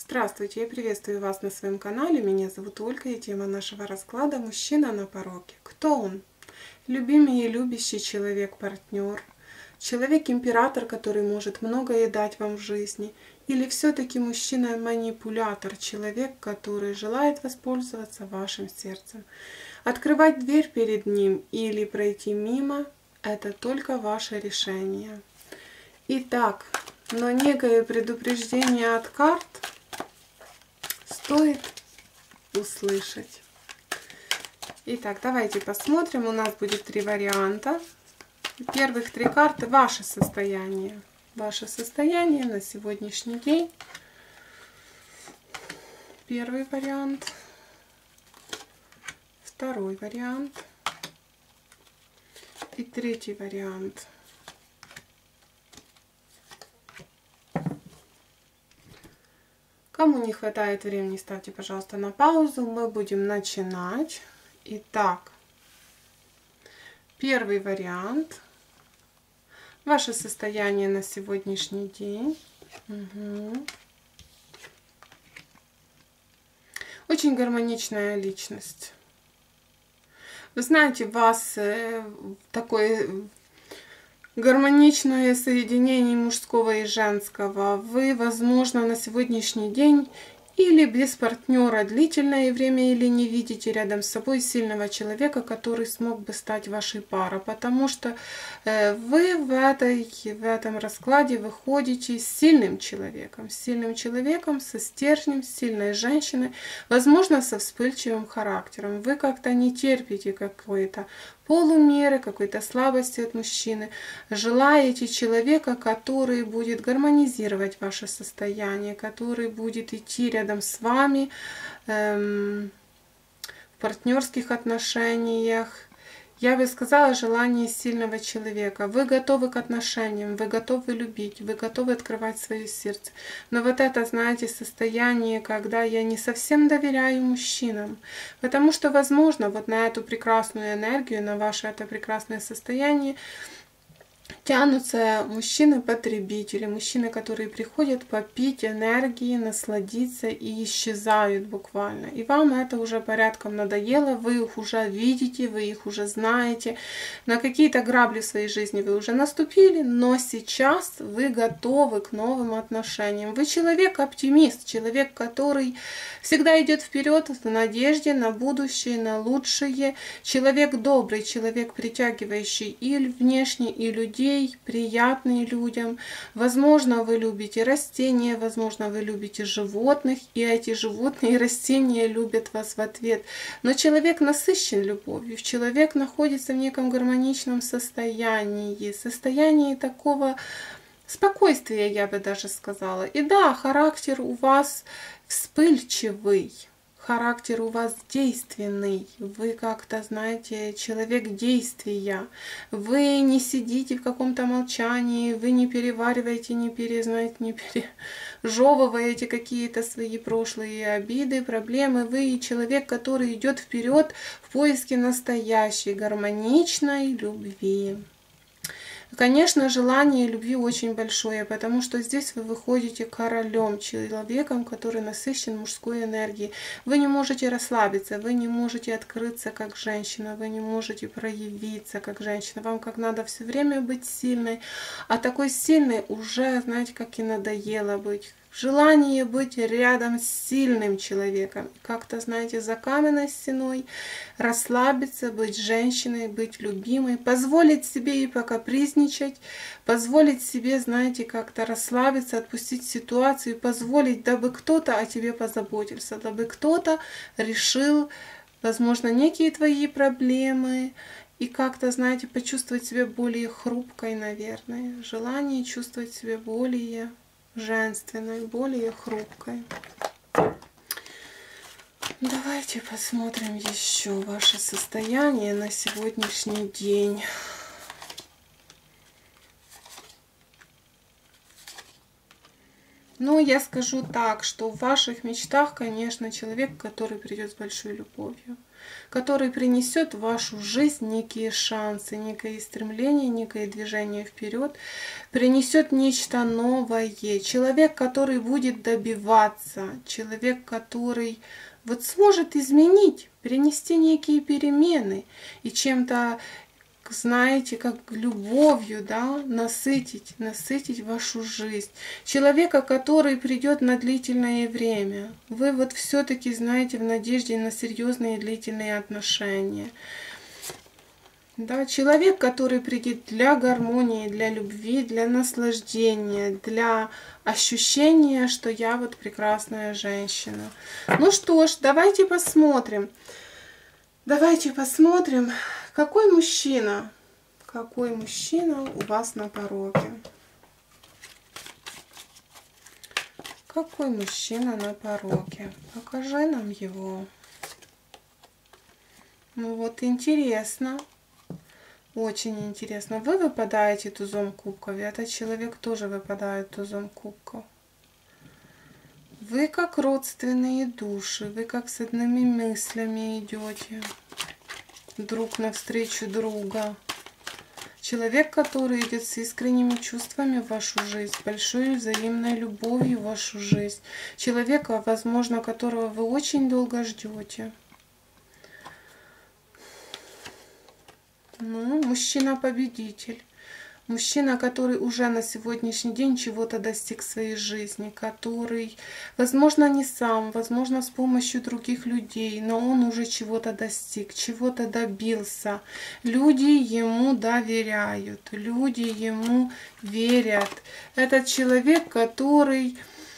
Здравствуйте, я приветствую вас на своем канале. Меня зовут Ольга, и тема нашего расклада — мужчина на пороге. Кто он? Любимый и любящий человек, партнер, человек-император, который может многое дать вам в жизни, или все-таки мужчина-манипулятор, человек, который желает воспользоваться вашим сердцем. Открывать дверь перед ним или пройти мимо — это только ваше решение. Итак, но некое предупреждение от карт стоит услышать. Итак, давайте посмотрим. У нас будет 3 варианта. Первых 3 карты — ваше состояние. Ваше состояние на сегодняшний день. Первый вариант. Второй вариант. И третий вариант. Кому не хватает времени, ставьте, пожалуйста, на паузу. Мы будем начинать. Итак, первый вариант. Ваше состояние на сегодняшний день. Очень гармоничная личность. Вы знаете, у вас такое гармоничное соединение мужского и женского. Вы, возможно, на сегодняшний день или без партнера длительное время, или не видите рядом с собой сильного человека, который смог бы стать вашей парой. Потому что вы в этом раскладе выходите с сильным человеком, со стержнем, с сильной женщиной, возможно, со вспыльчивым характером. Вы как-то не терпите какой-то полумеры, какой-то слабости от мужчины. Желаете человека, который будет гармонизировать ваше состояние, который будет идти рядом с вами в партнерских отношениях. Я бы сказала, желание сильного человека. Вы готовы к отношениям, вы готовы любить, вы готовы открывать свое сердце. Но вот это, знаете, состояние, когда я не совсем доверяю мужчинам. Потому что, возможно, вот на эту прекрасную энергию, на ваше это прекрасное состояние тянутся мужчины-потребители, мужчины, которые приходят попить энергии, насладиться и исчезают буквально. И вам это уже порядком надоело, вы их уже видите, вы их уже знаете. На какие-то грабли в своей жизни вы уже наступили, но сейчас вы готовы к новым отношениям. Вы человек-оптимист, человек, который всегда идет вперед в надежде на будущее, на лучшее. Человек добрый, человек, притягивающий и внешне, и людей, приятные людям. Возможно, вы любите растения, возможно, вы любите животных, и эти животные и растения любят вас в ответ. Но человек насыщен любовью, человек находится в неком гармоничном состоянии такого спокойствия, я бы даже сказала. И да, характер у вас вспыльчивый. Характер у вас действенный, вы как-то, знаете, человек действия. Вы не сидите в каком-то молчании, вы не перевариваете, не пережевываете какие-то свои прошлые обиды, проблемы. Вы человек, который идет вперед в поиске настоящей гармоничной любви. Конечно, желание любви очень большое, потому что здесь вы выходите королем, человеком, который насыщен мужской энергией. Вы не можете расслабиться, вы не можете открыться как женщина, вы не можете проявиться как женщина. Вам как надо все время быть сильной, а такой сильной уже, знаете, как и надоело быть. Желание быть рядом с сильным человеком, как-то, знаете, за каменной стеной, расслабиться, быть женщиной, быть любимой, позволить себе и покапризничать, позволить себе, знаете, как-то расслабиться, отпустить ситуацию, позволить, дабы кто-то о тебе позаботился, дабы кто-то решил, возможно, некие твои проблемы, и как-то, знаете, почувствовать себя более хрупкой, наверное, желание чувствовать себя более женственной, более хрупкой. Давайте посмотрим еще ваше состояние на сегодняшний день. Но я скажу так, что в ваших мечтах, конечно, человек, который придет с большой любовью. который принесет в вашу жизнь некие шансы, некое стремление, некое движение вперед, принесет нечто новое. Человек, который будет добиваться, человек, который вот сможет изменить, принести некие перемены и чем-то, знаете, как любовью, да, насытить вашу жизнь. Человека, который придет на длительное время. Вы вот все-таки, знаете, в надежде на серьезные длительные отношения. Да, человек, который придет для гармонии, для любви, для наслаждения, для ощущения, что я вот прекрасная женщина. Ну что ж, давайте посмотрим. Давайте посмотрим, какой мужчина у вас на пороге. Какой мужчина на пороге? Покажи нам его. Ну вот интересно. Очень интересно. Вы выпадаете тузом кубков, и этот человек тоже выпадает тузом кубков. Вы как родственные души, вы как с одними мыслями идете друг навстречу друга. Человек, который идет с искренними чувствами в вашу жизнь, большой взаимной любовью в вашу жизнь. Человека, возможно, которого вы очень долго ждете. Ну, мужчина-победитель. Мужчина, который уже на сегодняшний день чего-то достиг в своей жизни, который, возможно, не сам, возможно, с помощью других людей, но он уже чего-то достиг, чего-то добился. Люди ему доверяют, люди ему верят. Это человек, который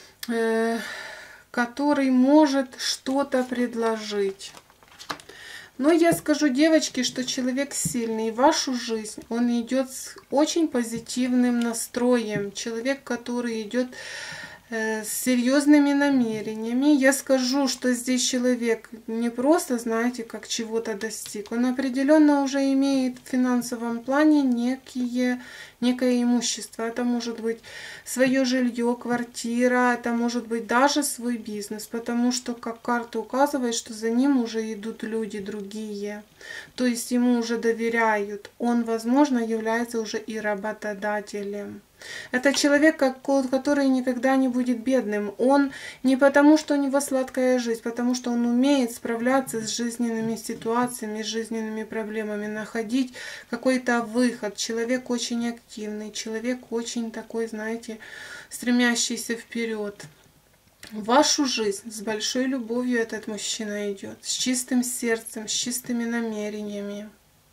может что-то предложить. Но я скажу, девочки, что человек сильный. В вашу жизнь он идет с очень позитивным настроем. Человек, который идет с серьезными намерениями. Я скажу, что здесь человек не просто, знаете, как чего-то достиг. Он определенно уже имеет в финансовом плане некое имущество. Это может быть свое жилье, квартира, это может быть даже свой бизнес. Потому что, как карта указывает, что за ним уже идут люди другие. То есть ему уже доверяют. Он, возможно, является уже и работодателем. Это человек, который никогда не будет бедным. Он не потому, что у него сладкая жизнь, потому что он умеет справляться с жизненными ситуациями, с жизненными проблемами, находить какой-то выход. Человек очень активный, человек очень такой, знаете, стремящийся вперед. В вашу жизнь с большой любовью этот мужчина идет, с чистым сердцем, с чистыми намерениями.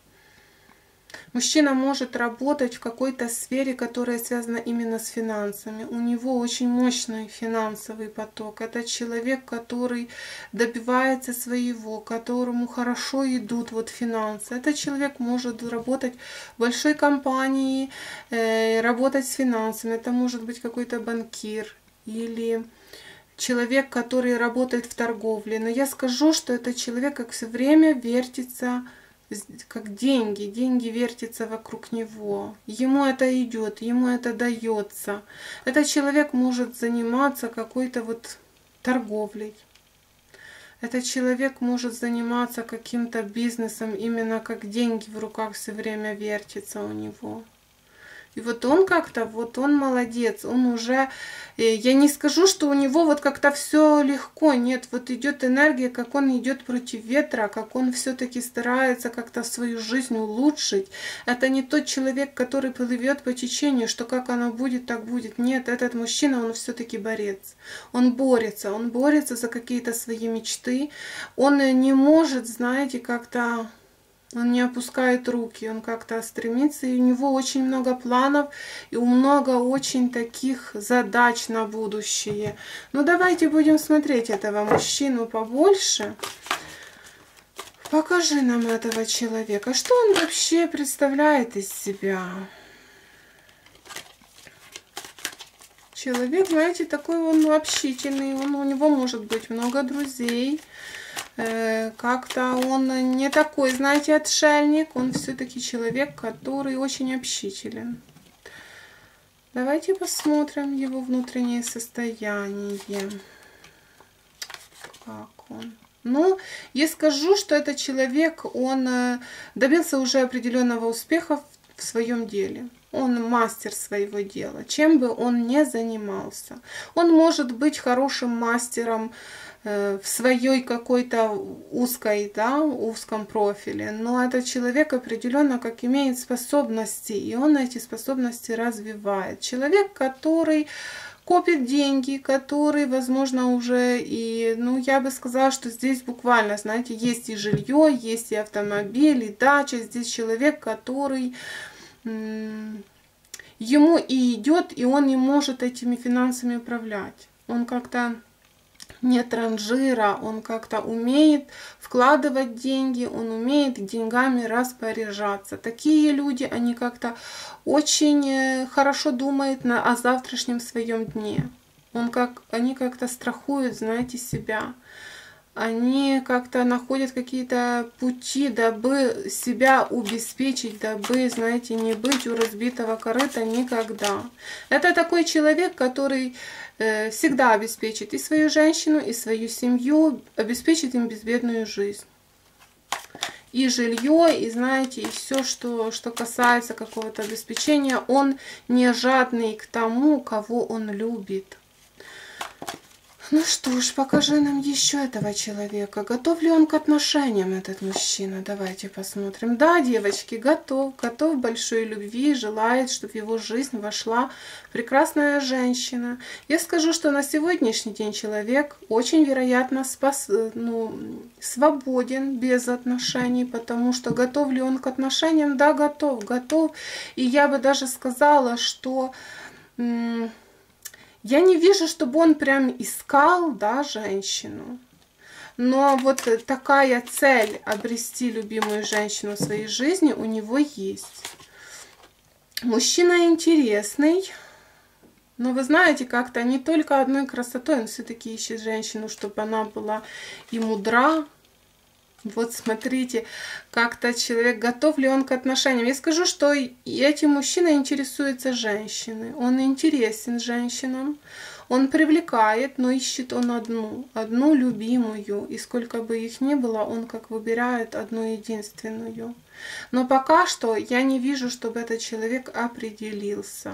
Мужчина может работать в какой-то сфере, которая связана именно с финансами. У него очень мощный финансовый поток. Это человек, который добивается своего, которому хорошо идут вот финансы. Этот человек может работать в большой компании, работать с финансами. Это может быть какой-то банкир или человек, который работает в торговле. Но я скажу, что этот человек как все время вертится, как деньги вертятся вокруг него. Ему это идет, ему это дается. Этот человек может заниматься какой-то вот торговлей. Этот человек может заниматься каким-то бизнесом, именно как деньги в руках все время вертятся у него. И вот он как-то, вот он молодец, он уже, я не скажу, что у него вот как-то все легко, нет, вот идет энергия, как он идет против ветра, как он все-таки старается как-то свою жизнь улучшить. Это не тот человек, который плывет по течению, что как оно будет, так будет. Нет, этот мужчина, он все-таки борец. Он борется за какие-то свои мечты. Он не может, знаете, как-то... Он не опускает руки, он как-то стремится, и у него очень много планов, и много очень таких задач на будущее. Ну, давайте будем смотреть этого мужчину побольше. Покажи нам этого человека. Что он вообще представляет из себя? Человек, знаете, такой он общительный, у него может быть много друзей. Как-то он не такой, знаете, отшельник, он все-таки человек, который очень общителен. Давайте посмотрим его внутреннее состояние. Как он? Ну, я скажу, что этот человек, он добился уже определенного успеха в своем деле. Он мастер своего дела, чем бы он ни занимался. Он может быть хорошим мастером в своей какой-то узкой, да, узком профиле, но этот человек определенно как имеет способности, и он эти способности развивает. Человек, который копит деньги, который, возможно, уже и, ну, я бы сказала, что здесь буквально, знаете, есть и жилье, есть и автомобиль, и дача. Здесь человек, который ему и идет, и он не может этими финансами управлять. Он как-то не транжира, он как-то умеет вкладывать деньги, он умеет деньгами распоряжаться. Такие люди, они как-то очень хорошо думают о завтрашнем своем дне. Они как-то страхуют, знаете, себя. Они как-то находят какие-то пути, дабы себя убеспечить, дабы, знаете, не быть у разбитого корыта никогда. Это такой человек, который всегда обеспечит и свою женщину, и свою семью, обеспечит им безбедную жизнь. И жилье, и, знаете, и все, что касается какого-то обеспечения. Он не жадный к тому, кого он любит. Ну что ж, покажи нам еще этого человека. Готов ли он к отношениям, этот мужчина? Давайте посмотрим. Да, девочки, готов. Готов к большой любви, желает, чтобы в его жизнь вошла прекрасная женщина. Я скажу, что на сегодняшний день человек очень вероятно свободен без отношений, потому что готов ли он к отношениям? Да, готов, готов. И я бы даже сказала, что... Я не вижу, чтобы он прям искал, да, женщину. Но вот такая цель обрести любимую женщину в своей жизни у него есть. Мужчина интересный. Но вы знаете, как-то не только одной красотой, он все-таки ищет женщину, чтобы она была и мудра. Вот смотрите, как-то человек, готов ли он к отношениям. Я скажу, что и этим мужчина интересуется женщиной. Он интересен женщинам, он привлекает, но ищет он одну любимую. И сколько бы их ни было, он как выбирает одну единственную. Но пока что я не вижу, чтобы этот человек определился.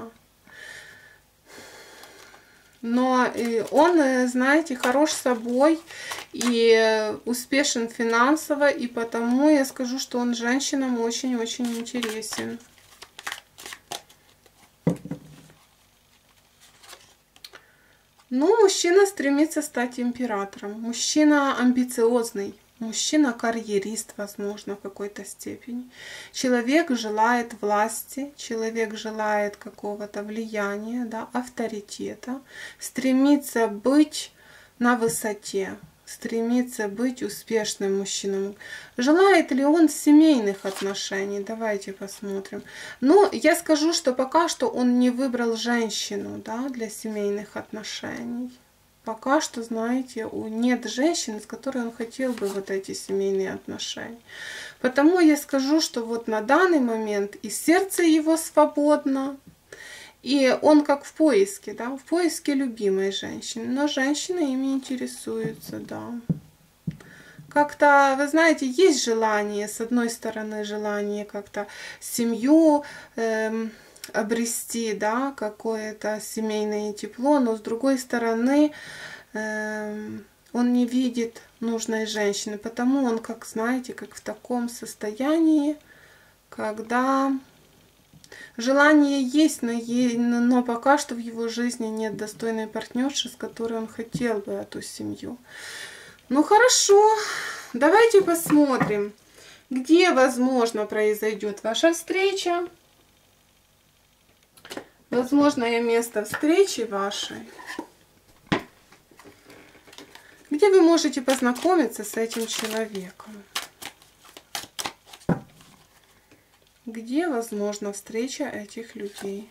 Но он, знаете, хорош собой и успешен финансово, и потому я скажу, что он женщинам очень-очень интересен. Ну, мужчина стремится стать императором, мужчина амбициозный. Мужчина-карьерист, возможно, в какой-то степени. Человек желает власти, человек желает какого-то влияния, да, авторитета, стремится быть на высоте, стремится быть успешным мужчиной. Желает ли он семейных отношений? Давайте посмотрим. Но я скажу, что пока что он не выбрал женщину, да, для семейных отношений. Пока что, знаете, нет женщины, с которой он хотел бы вот эти семейные отношения. Потому я скажу, что вот на данный момент и сердце его свободно, и он как в поиске, да, в поиске любимой женщины. Но женщины ими интересуются, да. Как-то, вы знаете, есть желание, с одной стороны, желание как-то семью обрести, да, какое-то семейное тепло, но с другой стороны он не видит нужной женщины, потому он, как знаете, как в таком состоянии, когда желание есть, но пока что в его жизни нет достойной партнерши, с которой он хотел бы эту семью. Ну хорошо, давайте посмотрим, где, возможно, произойдет ваша встреча. Возможное место встречи вашей, где вы можете познакомиться с этим человеком, где возможна встреча этих людей.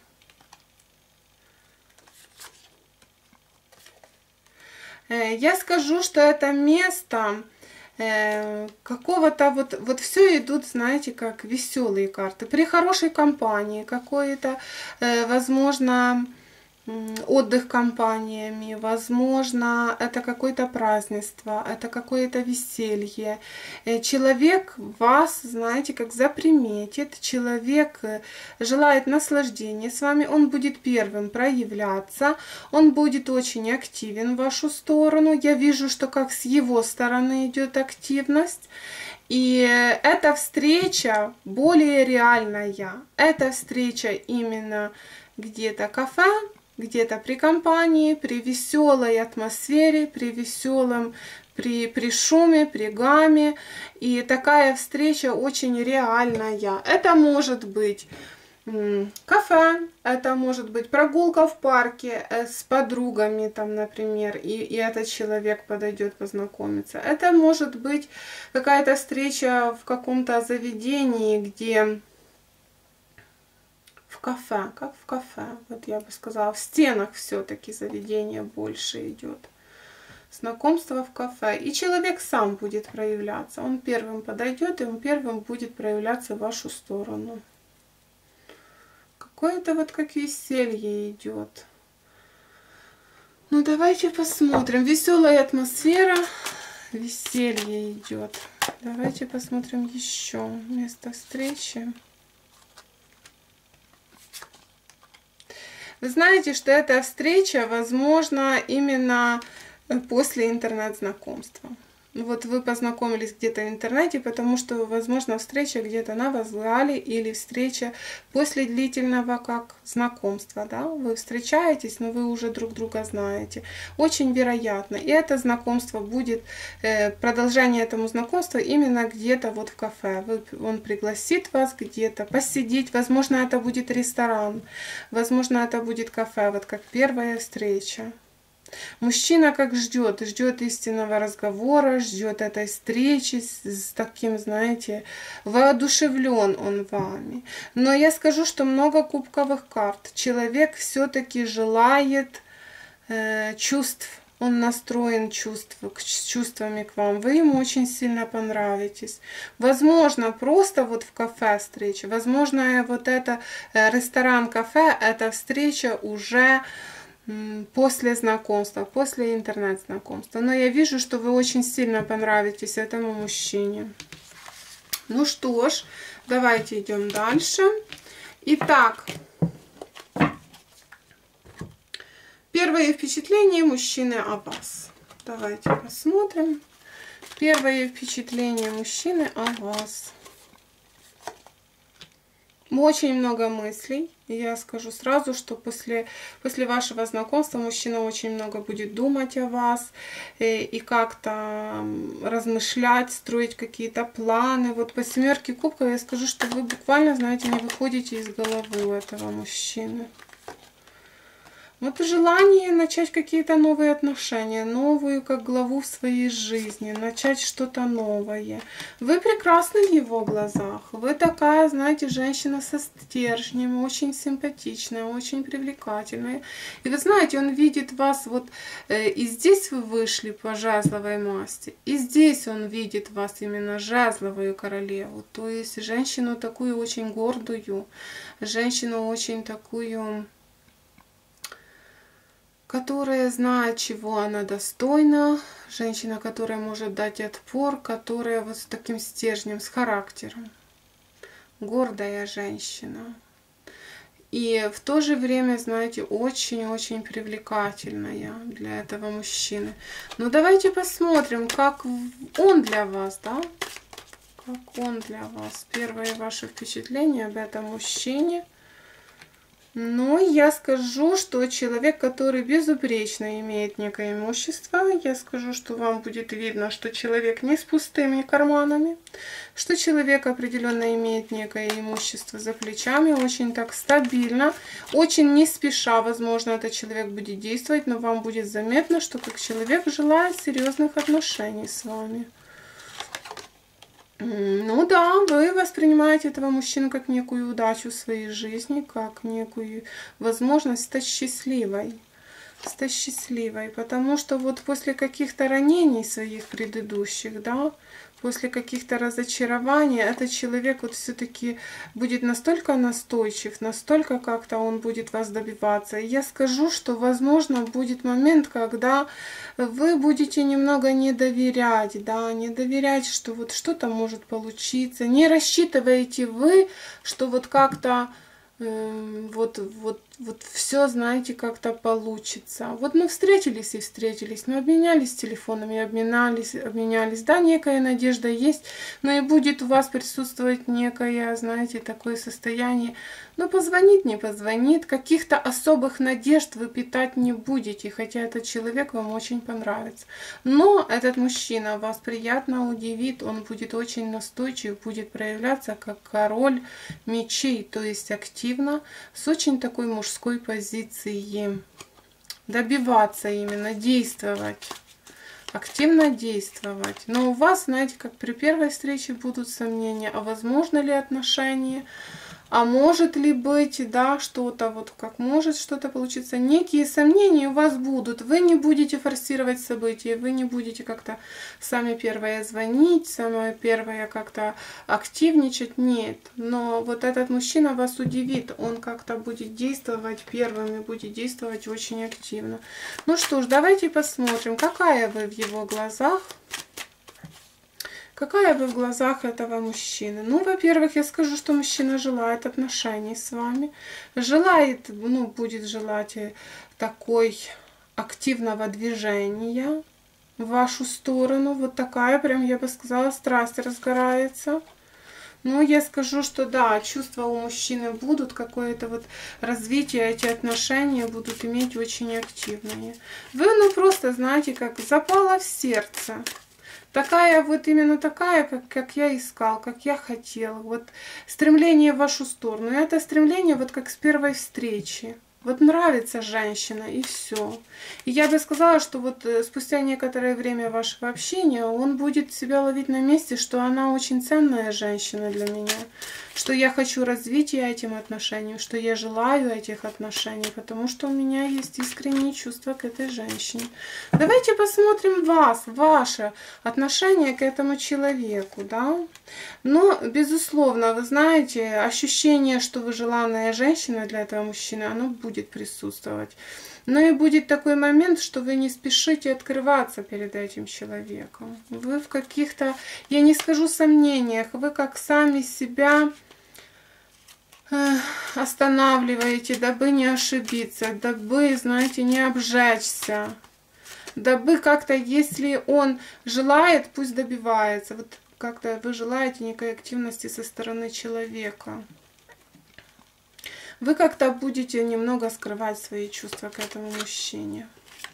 Я скажу, что это место какого-то вот все идут, знаете, как веселые карты. При хорошей компании какой-то, возможно, отдых компаниями, возможно, это какое-то празднество, это какое-то веселье. Человек вас, знаете, как заприметит, человек желает наслаждения с вами, он будет первым проявляться, он будет очень активен в вашу сторону. Я вижу, что как с его стороны идет активность. И эта встреча более реальная. Эта встреча именно где-то кафе, где-то при компании, при веселой атмосфере, при веселом, при шуме, при гамме. И такая встреча очень реальная. Это может быть кафе, это может быть прогулка в парке с подругами, там, например, и этот человек подойдет познакомиться. Это может быть какая-то встреча в каком-то заведении, где в кафе, как в кафе, вот я бы сказала, в стенах все-таки заведение больше идет. Знакомство в кафе. И человек сам будет проявляться. Он первым подойдет, и он первым будет проявляться в вашу сторону. Какое-то вот как веселье идет. Ну давайте посмотрим. Веселая атмосфера, веселье идет. Давайте посмотрим еще место встречи. Вы знаете, что эта встреча возможна именно после интернет-знакомства. Вот вы познакомились где-то в интернете, потому что, возможно, встреча где-то на вокзале или встреча после длительного как знакомства, да, вы встречаетесь, но вы уже друг друга знаете. Очень вероятно. И это знакомство будет, продолжение этому знакомству именно где-то вот в кафе. Он пригласит вас где-то посидеть, возможно, это будет ресторан, возможно, это будет кафе, вот как первая встреча. Мужчина как ждет истинного разговора, ждет этой встречи с таким, знаете, воодушевлен он вами. Но я скажу, что много кубковых карт. Человек все-таки желает чувств. Он настроен чувствами к вам. Вы ему очень сильно понравитесь. Возможно, просто вот в кафе встреча. Возможно, вот это ресторан-кафе, эта встреча уже после знакомства, после интернет-знакомства. Но я вижу, что вы очень сильно понравитесь этому мужчине. Ну что ж, давайте идем дальше. Итак, первое впечатление мужчины о вас. Давайте посмотрим. Первое впечатление мужчины о вас. Очень много мыслей. Я скажу сразу, что после вашего знакомства мужчина очень много будет думать о вас и как-то размышлять, строить какие-то планы. Вот по семерке кубков я скажу, что вы буквально, знаете, не выходите из головы у этого мужчины. Вот желание начать какие-то новые отношения, новую как главу в своей жизни, начать что-то новое. Вы прекрасны в его глазах. Вы такая, знаете, женщина со стержнем, очень симпатичная, очень привлекательная. И вы знаете, он видит вас вот, и здесь вы вышли по жезловой масти, и здесь он видит вас именно жезловую королеву. То есть женщину такую очень гордую, женщину очень такую, которая знает, чего она достойна, женщина, которая может дать отпор, которая вот с таким стержнем, с характером. Гордая женщина. И в то же время, знаете, очень-очень привлекательная для этого мужчины. Но давайте посмотрим, как он для вас, да? Как он для вас. Первое ваше впечатление об этом мужчине. Но я скажу, что человек, который безупречно имеет некое имущество, я скажу, что вам будет видно, что человек не с пустыми карманами, что человек определенно имеет некое имущество за плечами, очень так стабильно, очень не спеша, возможно, этот человек будет действовать, но вам будет заметно, что как человек желает серьезных отношений с вами. Ну да, вы воспринимаете этого мужчину как некую удачу в своей жизни, как некую возможность стать счастливой. стать счастливой, потому что вот после каких-то ранений своих предыдущих, да, после каких-то разочарований, этот человек вот все-таки будет настолько настойчив, настолько как-то он будет вас добиваться. И я скажу, что возможно будет момент, когда вы будете немного не доверять, да, не доверять, что вот что-то может получиться, не рассчитываете вы, что вот как-то вот все, знаете, как-то получится. Вот мы встретились и встретились, мы обменялись телефонами, обменялись. Да, некая надежда есть, но и будет у вас присутствовать некое, знаете, такое состояние. Но позвонит, не позвонит, каких-то особых надежд вы питать не будете, хотя этот человек вам очень понравится. Но этот мужчина вас приятно удивит, он будет очень настойчив, будет проявляться как король мечей, то есть активно, с очень такой мужской позиции. Добиваться именно, действовать. Активно действовать. Но у вас, знаете, как при первой встрече будут сомнения, а возможно ли отношения, а может ли быть, да, что-то, вот как может что-то получиться. Некие сомнения у вас будут. Вы не будете форсировать события, вы не будете как-то сами первые звонить, самое первое как-то активничать. Нет. Но вот этот мужчина вас удивит. Он как-то будет действовать первым и будет действовать очень активно. Ну что ж, давайте посмотрим, какая вы в его глазах. Какая вы в глазах этого мужчины? Ну, во-первых, я скажу, что мужчина желает отношений с вами. Желает, ну, будет желать такой активного движения в вашу сторону. Вот такая, прям, я бы сказала, страсть разгорается. Ну, я скажу, что да, чувства у мужчины будут, какое-то вот развитие, эти отношения будут иметь очень активные. Вы, ну, просто, знаете, как запало в сердце. Такая вот именно такая, как я искал, как я хотел. Вот стремление в вашу сторону. И это стремление вот как с первой встречи. Вот нравится женщина, и все. И я бы сказала, что вот спустя некоторое время вашего общения он будет себя ловить на месте, что она очень ценная женщина для меня, что я хочу развития этим отношениям, что я желаю этих отношений, потому что у меня есть искренние чувства к этой женщине. Давайте посмотрим вас, ваше отношение к этому человеку, да. Но, безусловно, вы знаете, ощущение, что вы желанная женщина для этого мужчины, оно будет присутствовать. Но и будет такой момент, что вы не спешите открываться перед этим человеком. Вы в каких-то, я не скажу сомнениях, вы как сами себя останавливаете, дабы не ошибиться, дабы, знаете, не обжечься, дабы как-то, если он желает, пусть добивается. Вот как-то вы желаете некой активности со стороны человека. Вы как-то будете немного скрывать свои чувства к этому мужчине.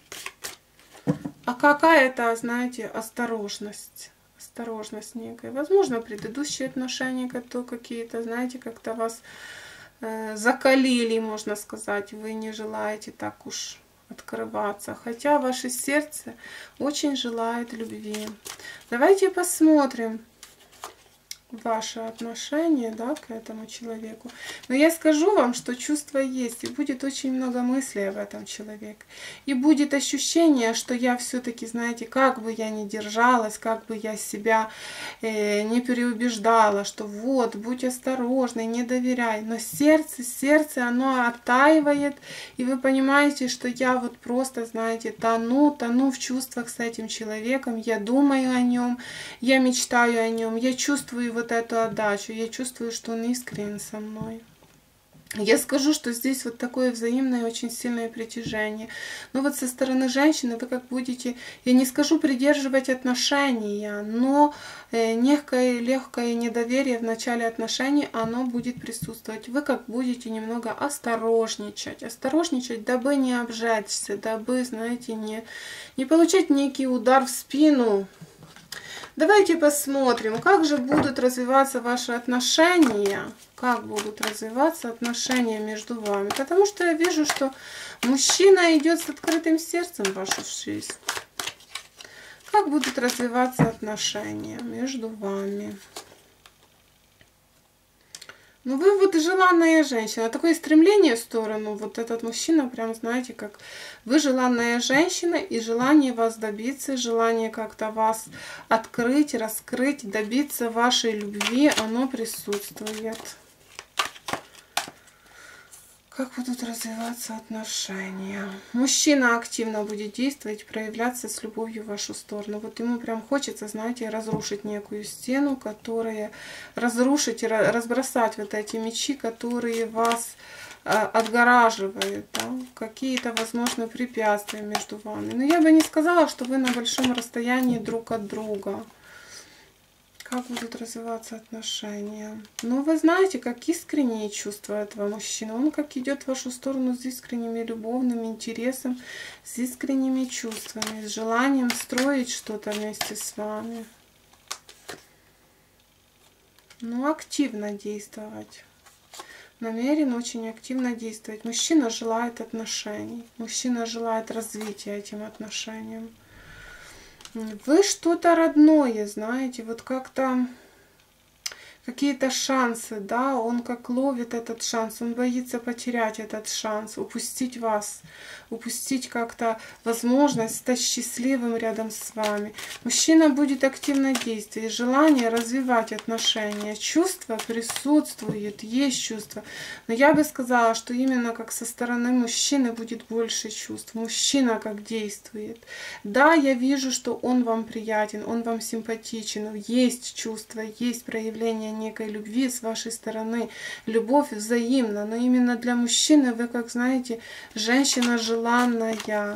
А какая-то, знаете, осторожность. Осторожность некая. Возможно, предыдущие отношения какие-то, знаете, как-то вас закалили, можно сказать. Вы не желаете так уж открываться. Хотя ваше сердце очень желает любви. Давайте посмотрим ваше отношение, да, к этому человеку. Но я скажу вам, что чувство есть, и будет очень много мыслей об этом человеке. И будет ощущение, что я все-таки, знаете, как бы я ни держалась, как бы я себя не переубеждала, что вот, будь осторожной, не доверяй. Но сердце, оно оттаивает, и вы понимаете, что я вот просто, знаете, тону в чувствах с этим человеком, я думаю о нем, я мечтаю о нем, я чувствую вот эту отдачу, я чувствую, что он искренен со мной. Я скажу, что здесь вот такое взаимное очень сильное притяжение. Но вот со стороны женщины вы как будете, я не скажу придерживать отношения, но некое легкое недоверие в начале отношений, оно будет присутствовать. Вы как будете немного осторожничать, дабы не обжечься, дабы, знаете, не получать некий удар в спину. Давайте посмотрим, как же будут развиваться ваши отношения, как будут развиваться отношения между вами. Потому что я вижу, что мужчина идет с открытым сердцем в вашу жизнь. Как будут развиваться отношения между вами. Ну, вы вот желанная женщина. Такое стремление в сторону. Вот этот мужчина, прям знаете, как вы желанная женщина, и желание вас добиться, желание как-то вас открыть, раскрыть, добиться вашей любви, оно присутствует. Как будут развиваться отношения? Мужчина активно будет действовать, проявляться с любовью в вашу сторону. Вот ему прям хочется, знаете, разрушить некую стену, которая разрушить и разбросать вот эти мечи, которые вас отгораживают, да? Какие-то, возможно, препятствия между вами. Но я бы не сказала, что вы на большом расстоянии друг от друга. Как будут развиваться отношения? Ну, вы знаете, как искренние чувства этого мужчины. Он как идет в вашу сторону с искренними любовным интересом, с искренними чувствами, с желанием строить что-то вместе с вами. Ну, активно действовать. Намерен очень активно действовать. Мужчина желает отношений. Мужчина желает развития этим отношениям. Вы что-то родное, знаете, вот как-то какие-то шансы, да, он как ловит этот шанс, он боится потерять этот шанс, упустить вас, упустить как-то возможность стать счастливым рядом с вами. Мужчина будет активно действовать, желание развивать отношения, чувства присутствует, есть чувства, но я бы сказала, что именно как со стороны мужчины будет больше чувств, мужчина как действует. Да, я вижу, что он вам приятен, он вам симпатичен, есть чувства, есть проявление некой любви с вашей стороны, любовь взаимна, но именно для мужчины вы, как знаете, женщина желанная.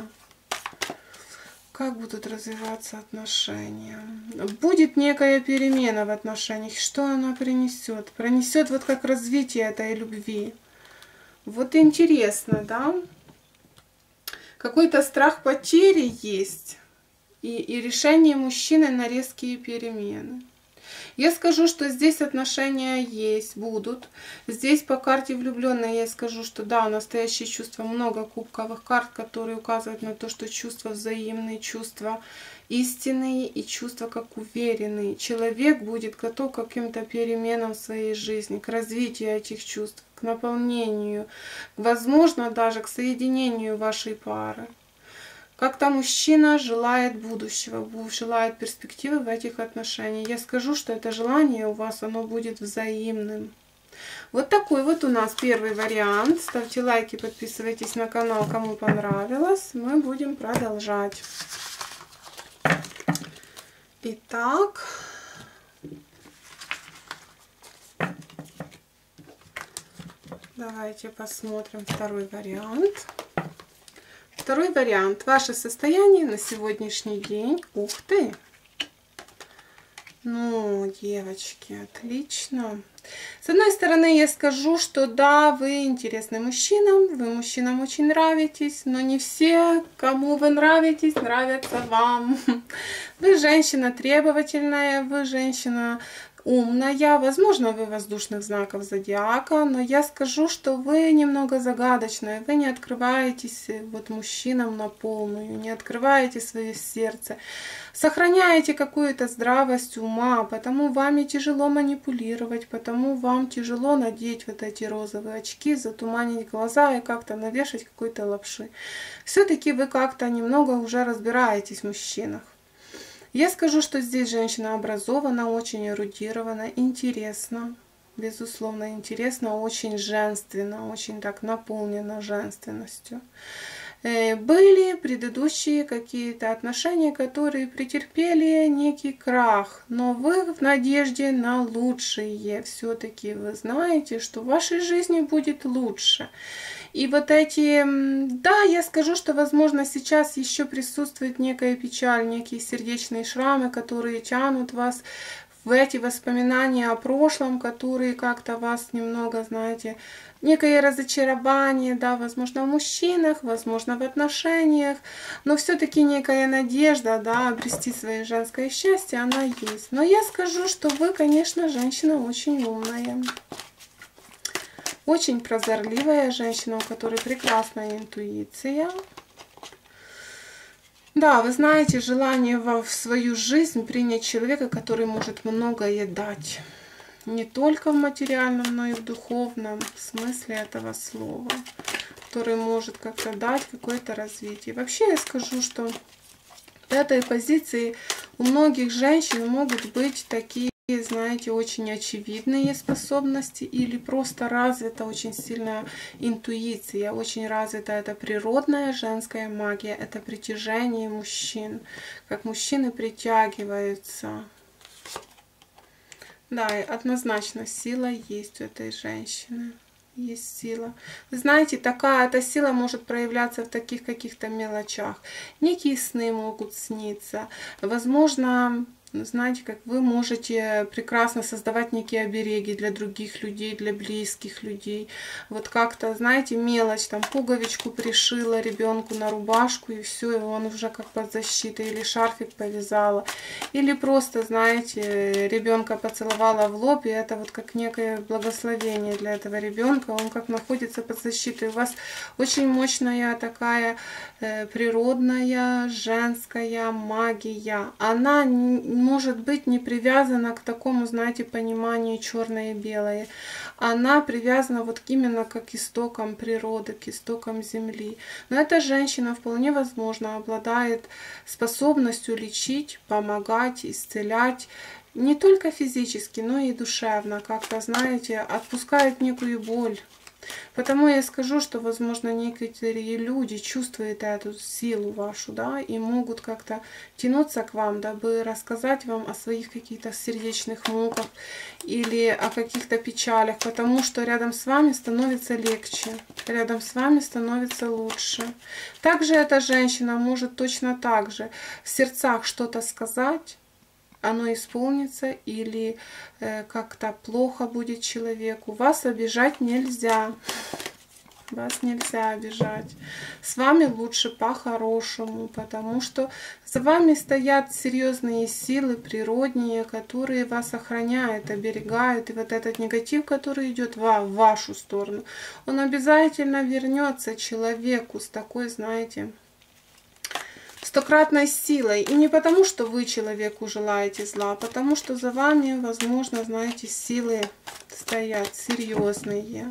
Как будут развиваться отношения? Будет некая перемена в отношениях. Что она принесет? Пронесет вот как развитие этой любви. Вот интересно, да? Какой-то страх потери есть. И решение мужчины на резкие перемены. Я скажу, что здесь отношения есть, будут. Здесь по карте влюбленные я скажу, что да, настоящие чувства, много кубковых карт, которые указывают на то, что чувства взаимные, чувства истинные и чувства как уверенные. Человек будет готов к каким-то переменам в своей жизни, к развитию этих чувств, к наполнению, возможно, даже к соединению вашей пары. Как-то мужчина желает будущего, желает перспективы в этих отношениях. Я скажу, что это желание у вас, оно будет взаимным. Вот такой вот у нас первый вариант. Ставьте лайки, подписывайтесь на канал, кому понравилось. Мы будем продолжать. Итак, давайте посмотрим второй вариант. Второй вариант. Ваше состояние на сегодняшний день. Ух ты! Ну, девочки, отлично. С одной стороны, я скажу, что да, вы интересны мужчинам, вы мужчинам очень нравитесь, но не все, кому вы нравитесь, нравятся вам. Вы женщина требовательная, вы женщина умная, возможно, вы воздушных знаков зодиака, но я скажу, что вы немного загадочная, вы не открываетесь вот мужчинам на полную, не открываете свое сердце, сохраняете какую-то здравость ума, потому вами тяжело манипулировать, потому вам тяжело надеть вот эти розовые очки, затуманить глаза и как-то навешать какой-то лапши. Все-таки вы как-то немного уже разбираетесь в мужчинах. Я скажу, что здесь женщина образована, очень эрудирована, интересна, безусловно, интересна, очень женственно, очень так наполнена женственностью. Были предыдущие какие-то отношения, которые претерпели некий крах, но вы в надежде на лучшее. Все-таки вы знаете, что в вашей жизни будет лучше. И вот эти, да, я скажу, что, возможно, сейчас еще присутствует некая печаль, некие сердечные шрамы, которые тянут вас в эти воспоминания о прошлом, которые как-то вас немного, знаете, некое разочарование, да, возможно, в мужчинах, возможно, в отношениях, но все-таки некая надежда, да, обрести свое женское счастье, она есть. Но я скажу, что вы, конечно, женщина очень умная. Очень прозорливая женщина, у которой прекрасная интуиция. Да, вы знаете, желание в свою жизнь принять человека, который может многое дать. Не только в материальном, но и в духовном смысле этого слова, который может как-то дать какое-то развитие. Вообще я скажу, что в этой позиции у многих женщин могут быть такие, знаете, очень очевидные способности или просто развита очень сильная интуиция, очень развита эта природная женская магия, это притяжение мужчин, как мужчины притягиваются. Да, однозначно сила есть у этой женщины. Есть сила. Вы знаете, эта сила может проявляться в таких каких-то мелочах. Некие сны могут сниться. Возможно, знаете, как вы можете прекрасно создавать некие обереги для других людей, для близких людей. Вот как-то, знаете, мелочь, там пуговичку пришила ребенку на рубашку, и все, и он уже как под защитой, или шарфик повязала. Или просто, знаете, ребенка поцеловала в лоб, и это вот как некое благословение для этого ребенка, он как находится под защитой. У вас очень мощная такая природная женская магия. Она может быть не привязана к такому, знаете, пониманию черное и белое. Она привязана вот именно как к истокам природы, к истокам земли. Но эта женщина вполне возможно обладает способностью лечить, помогать, исцелять. Не только физически, но и душевно. Как-то, знаете, отпускает некую боль. Потому я скажу, что, возможно, некоторые люди чувствуют эту силу вашу, да, и могут как-то тянуться к вам, дабы рассказать вам о своих каких-то сердечных муках или о каких-то печалях, потому что рядом с вами становится легче, рядом с вами становится лучше. Также эта женщина может точно так же в сердцах что-то сказать, оно исполнится, или как-то плохо будет человеку. Вас обижать нельзя. Вас нельзя обижать. С вами лучше по-хорошему, потому что за вами стоят серьезные силы природние, которые вас охраняют, оберегают. И вот этот негатив, который идет в вашу сторону, он обязательно вернется человеку с такой, знаете, стократной силой. И не потому, что вы человеку желаете зла, а потому что за вами, возможно, знаете, силы стоят серьезные.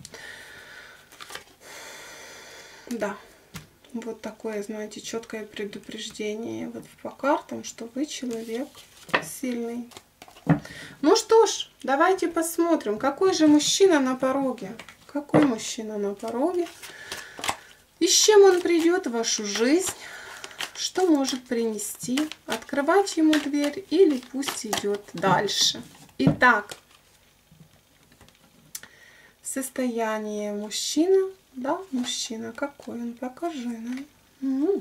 Да, вот такое, знаете, четкое предупреждение вот по картам, что вы человек сильный. Ну что ж, давайте посмотрим, какой же мужчина на пороге. Какой мужчина на пороге? И с чем он придет в вашу жизнь? Что может принести? Открывать ему дверь или пусть идет дальше? Итак, состояние мужчины. Да, мужчина. Какой он? Покажи нам.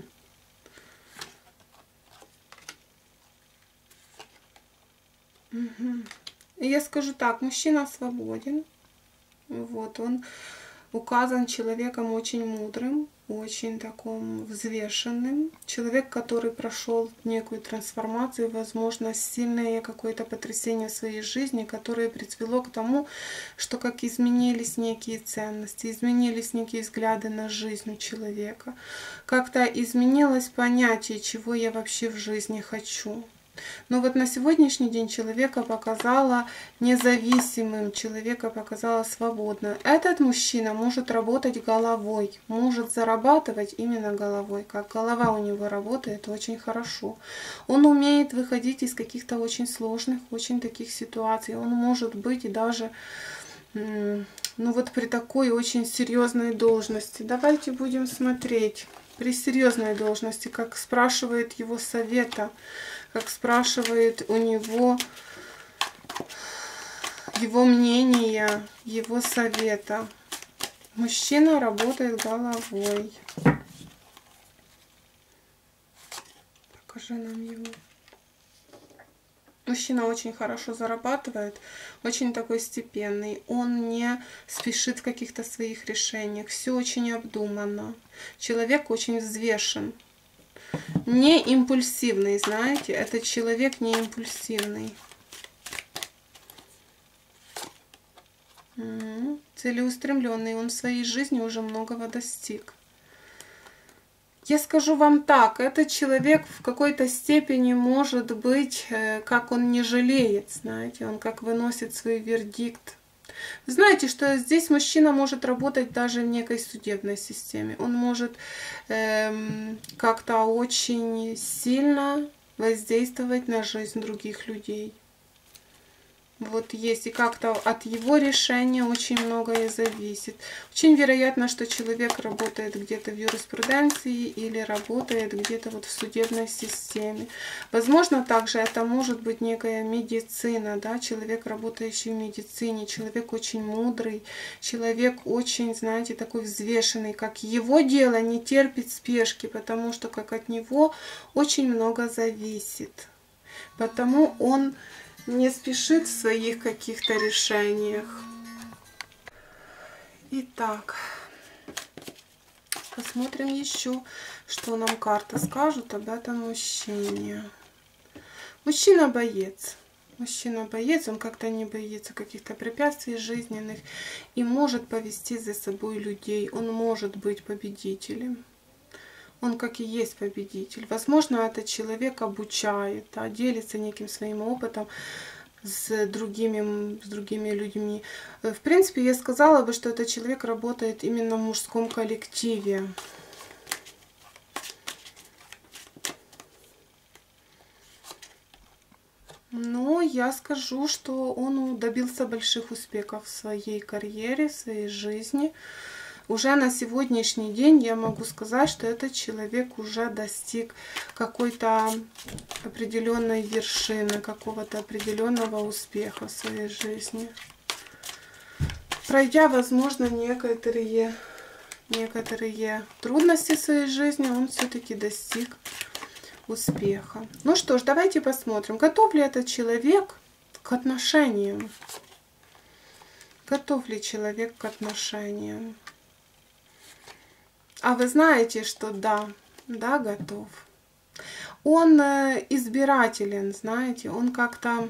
Угу. Я скажу так, мужчина свободен. Вот он указан человеком очень мудрым, очень таким взвешенным. Человек, который прошел некую трансформацию, возможно, сильное какое-то потрясение в своей жизни, которое привело к тому, что как изменились некие ценности, изменились некие взгляды на жизнь у человека. Как-то изменилось понятие, чего я вообще в жизни хочу. Но вот на сегодняшний день человека показала независимым, человека показала свободно. Этот мужчина может работать головой, может зарабатывать именно головой. Как голова у него работает, очень хорошо. Он умеет выходить из каких-то очень сложных, очень таких ситуаций. Он может быть и даже, ну вот при такой очень серьезной должности. Давайте будем смотреть. При серьезной должности, как спрашивает его совета, как спрашивает у него его мнение, его совета. Мужчина работает головой. Покажи нам его. Мужчина очень хорошо зарабатывает, очень такой степенный. Он не спешит в каких-то своих решениях. Все очень обдуманно. Человек очень взвешен. Не импульсивный, знаете, этот человек не импульсивный. Целеустремленный, он в своей жизни уже многого достиг. Я скажу вам так, этот человек в какой-то степени может быть, как он не жалеет, знаете, он как выносит свой вердикт. Знаете, что здесь мужчина может работать даже в некой судебной системе. Он может как-то очень сильно воздействовать на жизнь других людей. Вот есть, и как-то от его решения очень многое зависит. Очень вероятно, что человек работает где-то в юриспруденции или работает где-то вот в судебной системе. Возможно, также это может быть некая медицина, да, человек, работающий в медицине, человек очень мудрый, человек очень, знаете, такой взвешенный, как его дело не терпит спешки, потому что как от него очень много зависит. Потому он не спешит в своих каких-то решениях. Итак, посмотрим еще, что нам карты скажут об этом мужчине. Мужчина боец. Мужчина боец, он как-то не боится каких-то препятствий жизненных и может повести за собой людей. Он может быть победителем. Он как и есть победитель. Возможно, этот человек обучает, да, делится неким своим опытом с другими людьми. В принципе, я сказала бы, что этот человек работает именно в мужском коллективе. Но я скажу, что он добился больших успехов в своей карьере, в своей жизни. Уже на сегодняшний день я могу сказать, что этот человек уже достиг какой-то определенной вершины, какого-то определенного успеха в своей жизни. Пройдя, возможно, некоторые трудности в своей жизни, он все-таки достиг успеха. Ну что ж, давайте посмотрим, готов ли этот человек к отношениям. Готов ли человек к отношениям? А вы знаете, что да, готов. Он избирателен, знаете, он как-то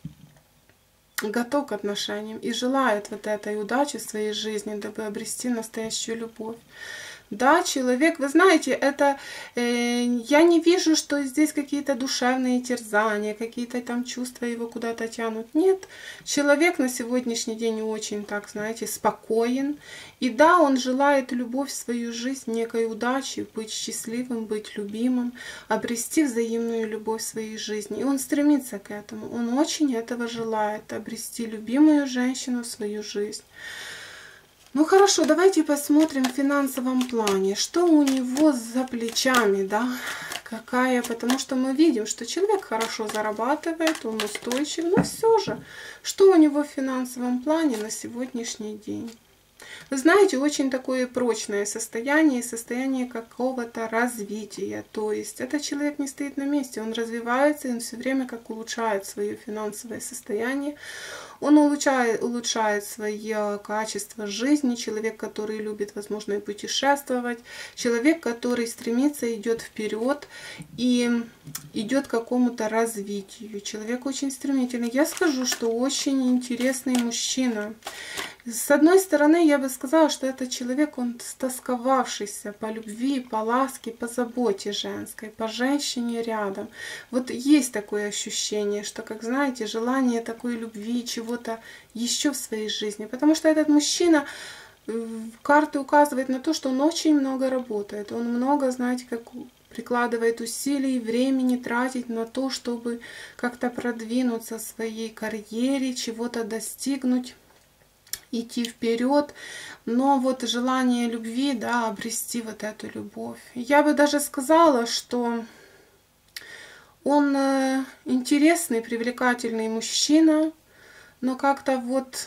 готов к отношениям и желает вот этой удачи в своей жизни, дабы обрести настоящую любовь. Да, человек, вы знаете, это я не вижу, что здесь какие-то душевные терзания, какие-то там чувства его куда-то тянут. Нет, человек на сегодняшний день очень, так, знаете, спокоен. И да, он желает любовь в свою жизнь, некой удачи, быть счастливым, быть любимым, обрести взаимную любовь в своей жизни. И он стремится к этому, он очень этого желает, обрести любимую женщину в свою жизнь. Ну хорошо, давайте посмотрим в финансовом плане, что у него за плечами, да, какая, потому что мы видим, что человек хорошо зарабатывает, он устойчив, но все же, что у него в финансовом плане на сегодняшний день? Вы знаете, очень такое прочное состояние, состояние какого-то развития. То есть этот человек не стоит на месте, он развивается, он все время как улучшает свое финансовое состояние. Он улучшает свое качество жизни. Человек, который любит, возможно, и путешествовать. Человек, который стремится, идет вперед и идет к какому-то развитию. Человек очень стремительный. Я скажу, что очень интересный мужчина. С одной стороны, я бы сказала, что этот человек, он стосковавшийся по любви, по ласке, по заботе женской, по женщине рядом. Вот есть такое ощущение, что, как знаете, желание такой любви, чего-то еще в своей жизни. Потому что этот мужчина, карты указывает на то, что он очень много работает. Он много, знаете, как прикладывает усилий, времени тратить на то, чтобы как-то продвинуться в своей карьере, чего-то достигнуть, идти вперед, но вот желание любви, да, обрести вот эту любовь. Я бы даже сказала, что он интересный, привлекательный мужчина, но как-то вот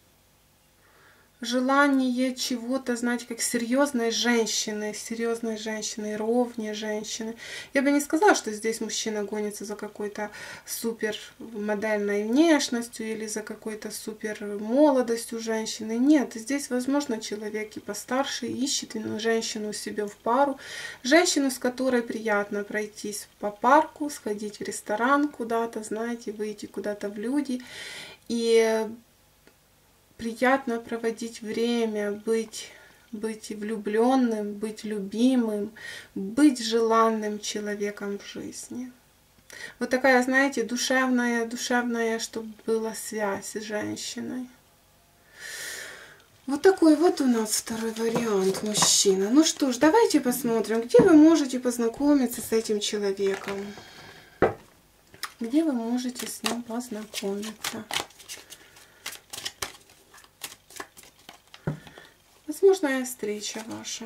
желание чего-то, знаете, как серьезной женщины, ровней женщины. Я бы не сказала, что здесь мужчина гонится за какой-то супер модельной внешностью или за какой-то супер молодостью женщины. Нет, здесь, возможно, человек и постарше ищет женщину себе в пару, женщину, с которой приятно пройтись по парку, сходить в ресторан куда-то, знаете, выйти куда-то в люди и приятно проводить время, быть быть влюбленным, быть любимым, быть желанным человеком в жизни. Вот такая, знаете, душевная, чтобы была связь с женщиной. Вот такой вот у нас второй вариант мужчина. Ну что ж, давайте посмотрим, где вы можете познакомиться с этим человеком. Где вы можете с ним познакомиться. Возможная встреча ваша.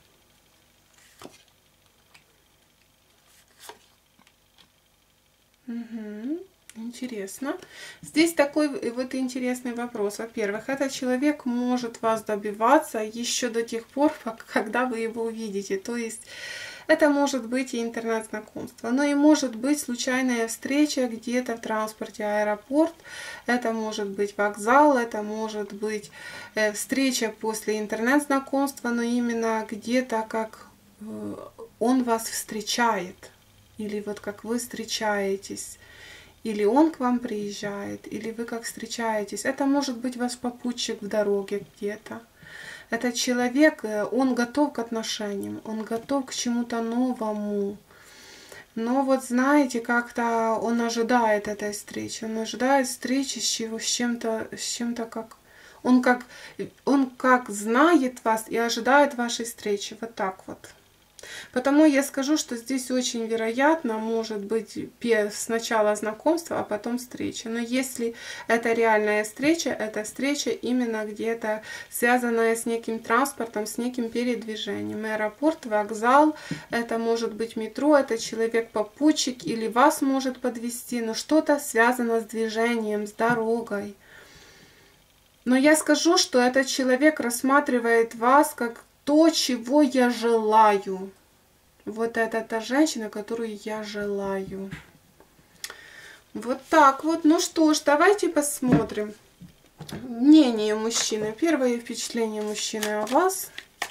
Угу. Интересно. Здесь такой вот интересный вопрос. Во-первых, этот человек может вас добиваться еще до тех пор, когда вы его увидите. То есть это может быть и интернет-знакомство, но и может быть случайная встреча где-то в транспорте, аэропорт. Это может быть вокзал, это может быть встреча после интернет-знакомства, но именно где-то как он вас встречает. Или вот как вы встречаетесь. Или он к вам приезжает, или вы как встречаетесь. Это может быть ваш попутчик в дороге где-то. Этот человек, он готов к отношениям, он готов к чему-то новому. Но вот знаете, как-то он ожидает этой встречи. Он ожидает встречи с чем-то как... Он как знает вас и ожидает вашей встречи. Вот так вот. Потому я скажу, что здесь очень вероятно может быть сначала знакомство, а потом встреча. Но если это реальная встреча, это встреча именно где-то связанная с неким транспортом, с неким передвижением. Аэропорт, вокзал, это может быть метро, это человек-попутчик или вас может подвезти, но что-то связано с движением, с дорогой. Но я скажу, что этот человек рассматривает вас как то, чего я желаю. Вот это та женщина, которую я желаю. Вот так вот. Ну что ж, давайте посмотрим. Мнение мужчины. Первое впечатление мужчины о вас.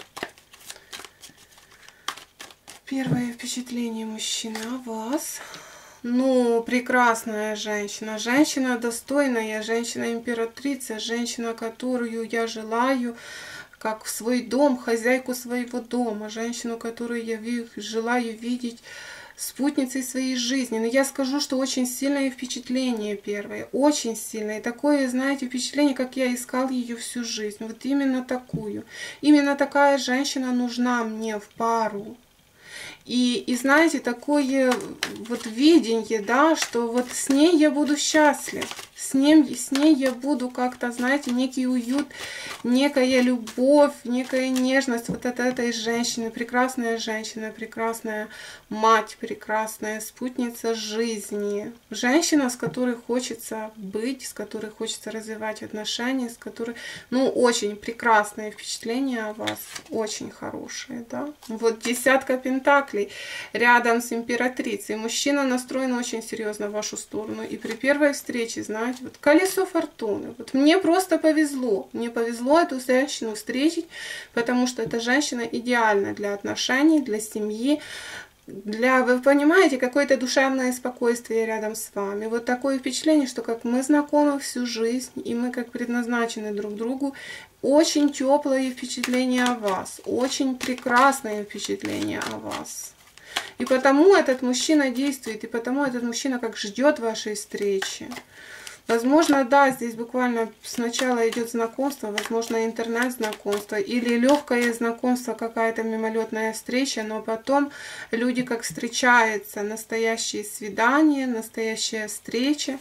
Первое впечатление мужчины о вас. Ну, прекрасная женщина. Женщина достойная, женщина-императрица, женщина, которую я желаю как в свой дом, хозяйку своего дома, женщину, которую я желаю видеть спутницей своей жизни. Но я скажу, что очень сильное впечатление первое, очень сильное. Такое, знаете, впечатление, как я искал ее всю жизнь. Вот именно такую. Именно такая женщина нужна мне в пару. И знаете, такое вот видение, да, что вот с ней я буду счастлив, с ней я буду как-то, знаете, некий уют, некая любовь, некая нежность вот от этой женщины, прекрасная мать, прекрасная спутница жизни, женщина, с которой хочется быть, с которой хочется развивать отношения, с которой, ну, очень прекрасное впечатление о вас, очень хорошее, да. Вот десятка пентаклей рядом с императрицей. Мужчина настроен очень серьезно в вашу сторону. И при первой встрече, знаете, вот колесо фортуны. Вот мне просто повезло. Мне повезло эту женщину встретить, потому что эта женщина идеальна для отношений, для семьи, для, вы понимаете, какое-то душевное спокойствие рядом с вами. Вот такое впечатление, что как мы знакомы всю жизнь, и мы как предназначены друг другу. Очень теплое впечатление о вас, очень прекрасное впечатление о вас. И потому этот мужчина действует, и потому этот мужчина как ждет вашей встречи. Возможно, да, здесь буквально сначала идет знакомство, возможно, интернет-знакомство или легкое знакомство, какая-то мимолетная встреча, но потом люди как встречаются, настоящие свидания, настоящая встреча.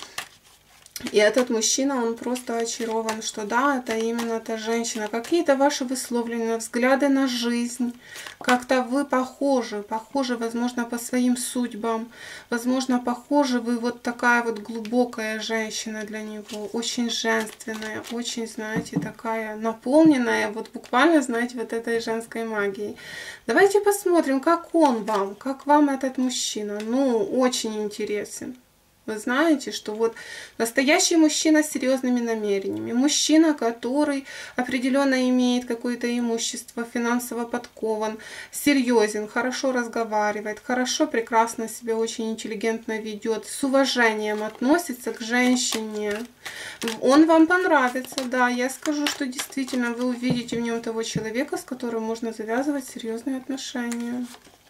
И этот мужчина, он просто очарован, что да, это именно та женщина. Какие-то ваши высlovленные взгляды на жизнь, как-то вы похожи, возможно, по своим судьбам, возможно, похожи вы, вот такая вот глубокая женщина для него, очень женственная, очень, знаете, такая наполненная, вот буквально, знаете, вот этой женской магией. Давайте посмотрим, как он вам, как вам этот мужчина, ну, очень интересен. Вы знаете, что вот настоящий мужчина с серьезными намерениями, мужчина, который определенно имеет какое-то имущество, финансово подкован, серьезен, хорошо разговаривает, хорошо, прекрасно себя очень интеллигентно ведет, с уважением относится к женщине. Он вам понравится, да, я скажу, что действительно вы увидите в нем того человека, с которым можно завязывать серьезные отношения.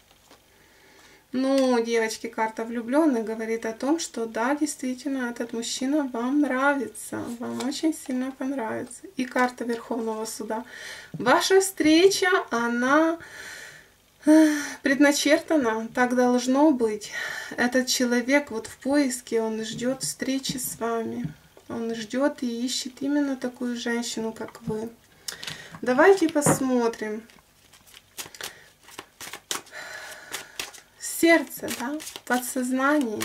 Ну, девочки, карта влюбленных говорит о том, что да, действительно, этот мужчина вам нравится, вам очень сильно понравится. И карта Верховного Суда. Ваша встреча, она предначертана, так должно быть. Этот человек вот в поиске, он ждет встречи с вами. Он ждет и ищет именно такую женщину, как вы. Давайте посмотрим. Сердце, да, подсознание,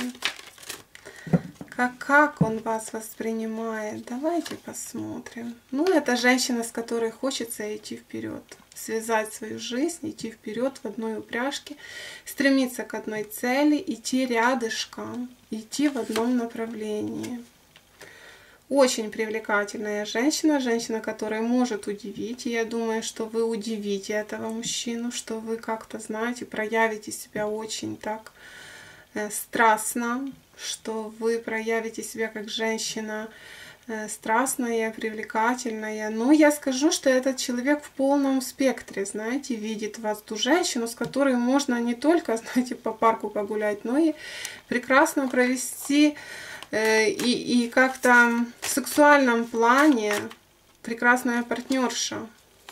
как он вас воспринимает. Давайте посмотрим. Ну, это женщина, с которой хочется идти вперед, связать свою жизнь, идти вперед в одной упряжке, стремиться к одной цели, идти рядышком, идти в одном направлении. Очень привлекательная женщина, женщина, которая может удивить. И я думаю, что вы удивите этого мужчину, что вы как-то, знаете, проявите себя очень так страстно, что вы проявите себя как женщина страстная, привлекательная. Но я скажу, что этот человек в полном спектре, знаете, видит вас, ту женщину, с которой можно не только, знаете, по парку погулять, но и прекрасно провести и как-то в сексуальном плане прекрасная партнерша.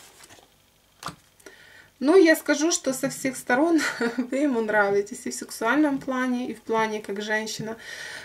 Ну, я скажу, что со всех сторон вы ему нравитесь. И в сексуальном плане, и в плане как женщина,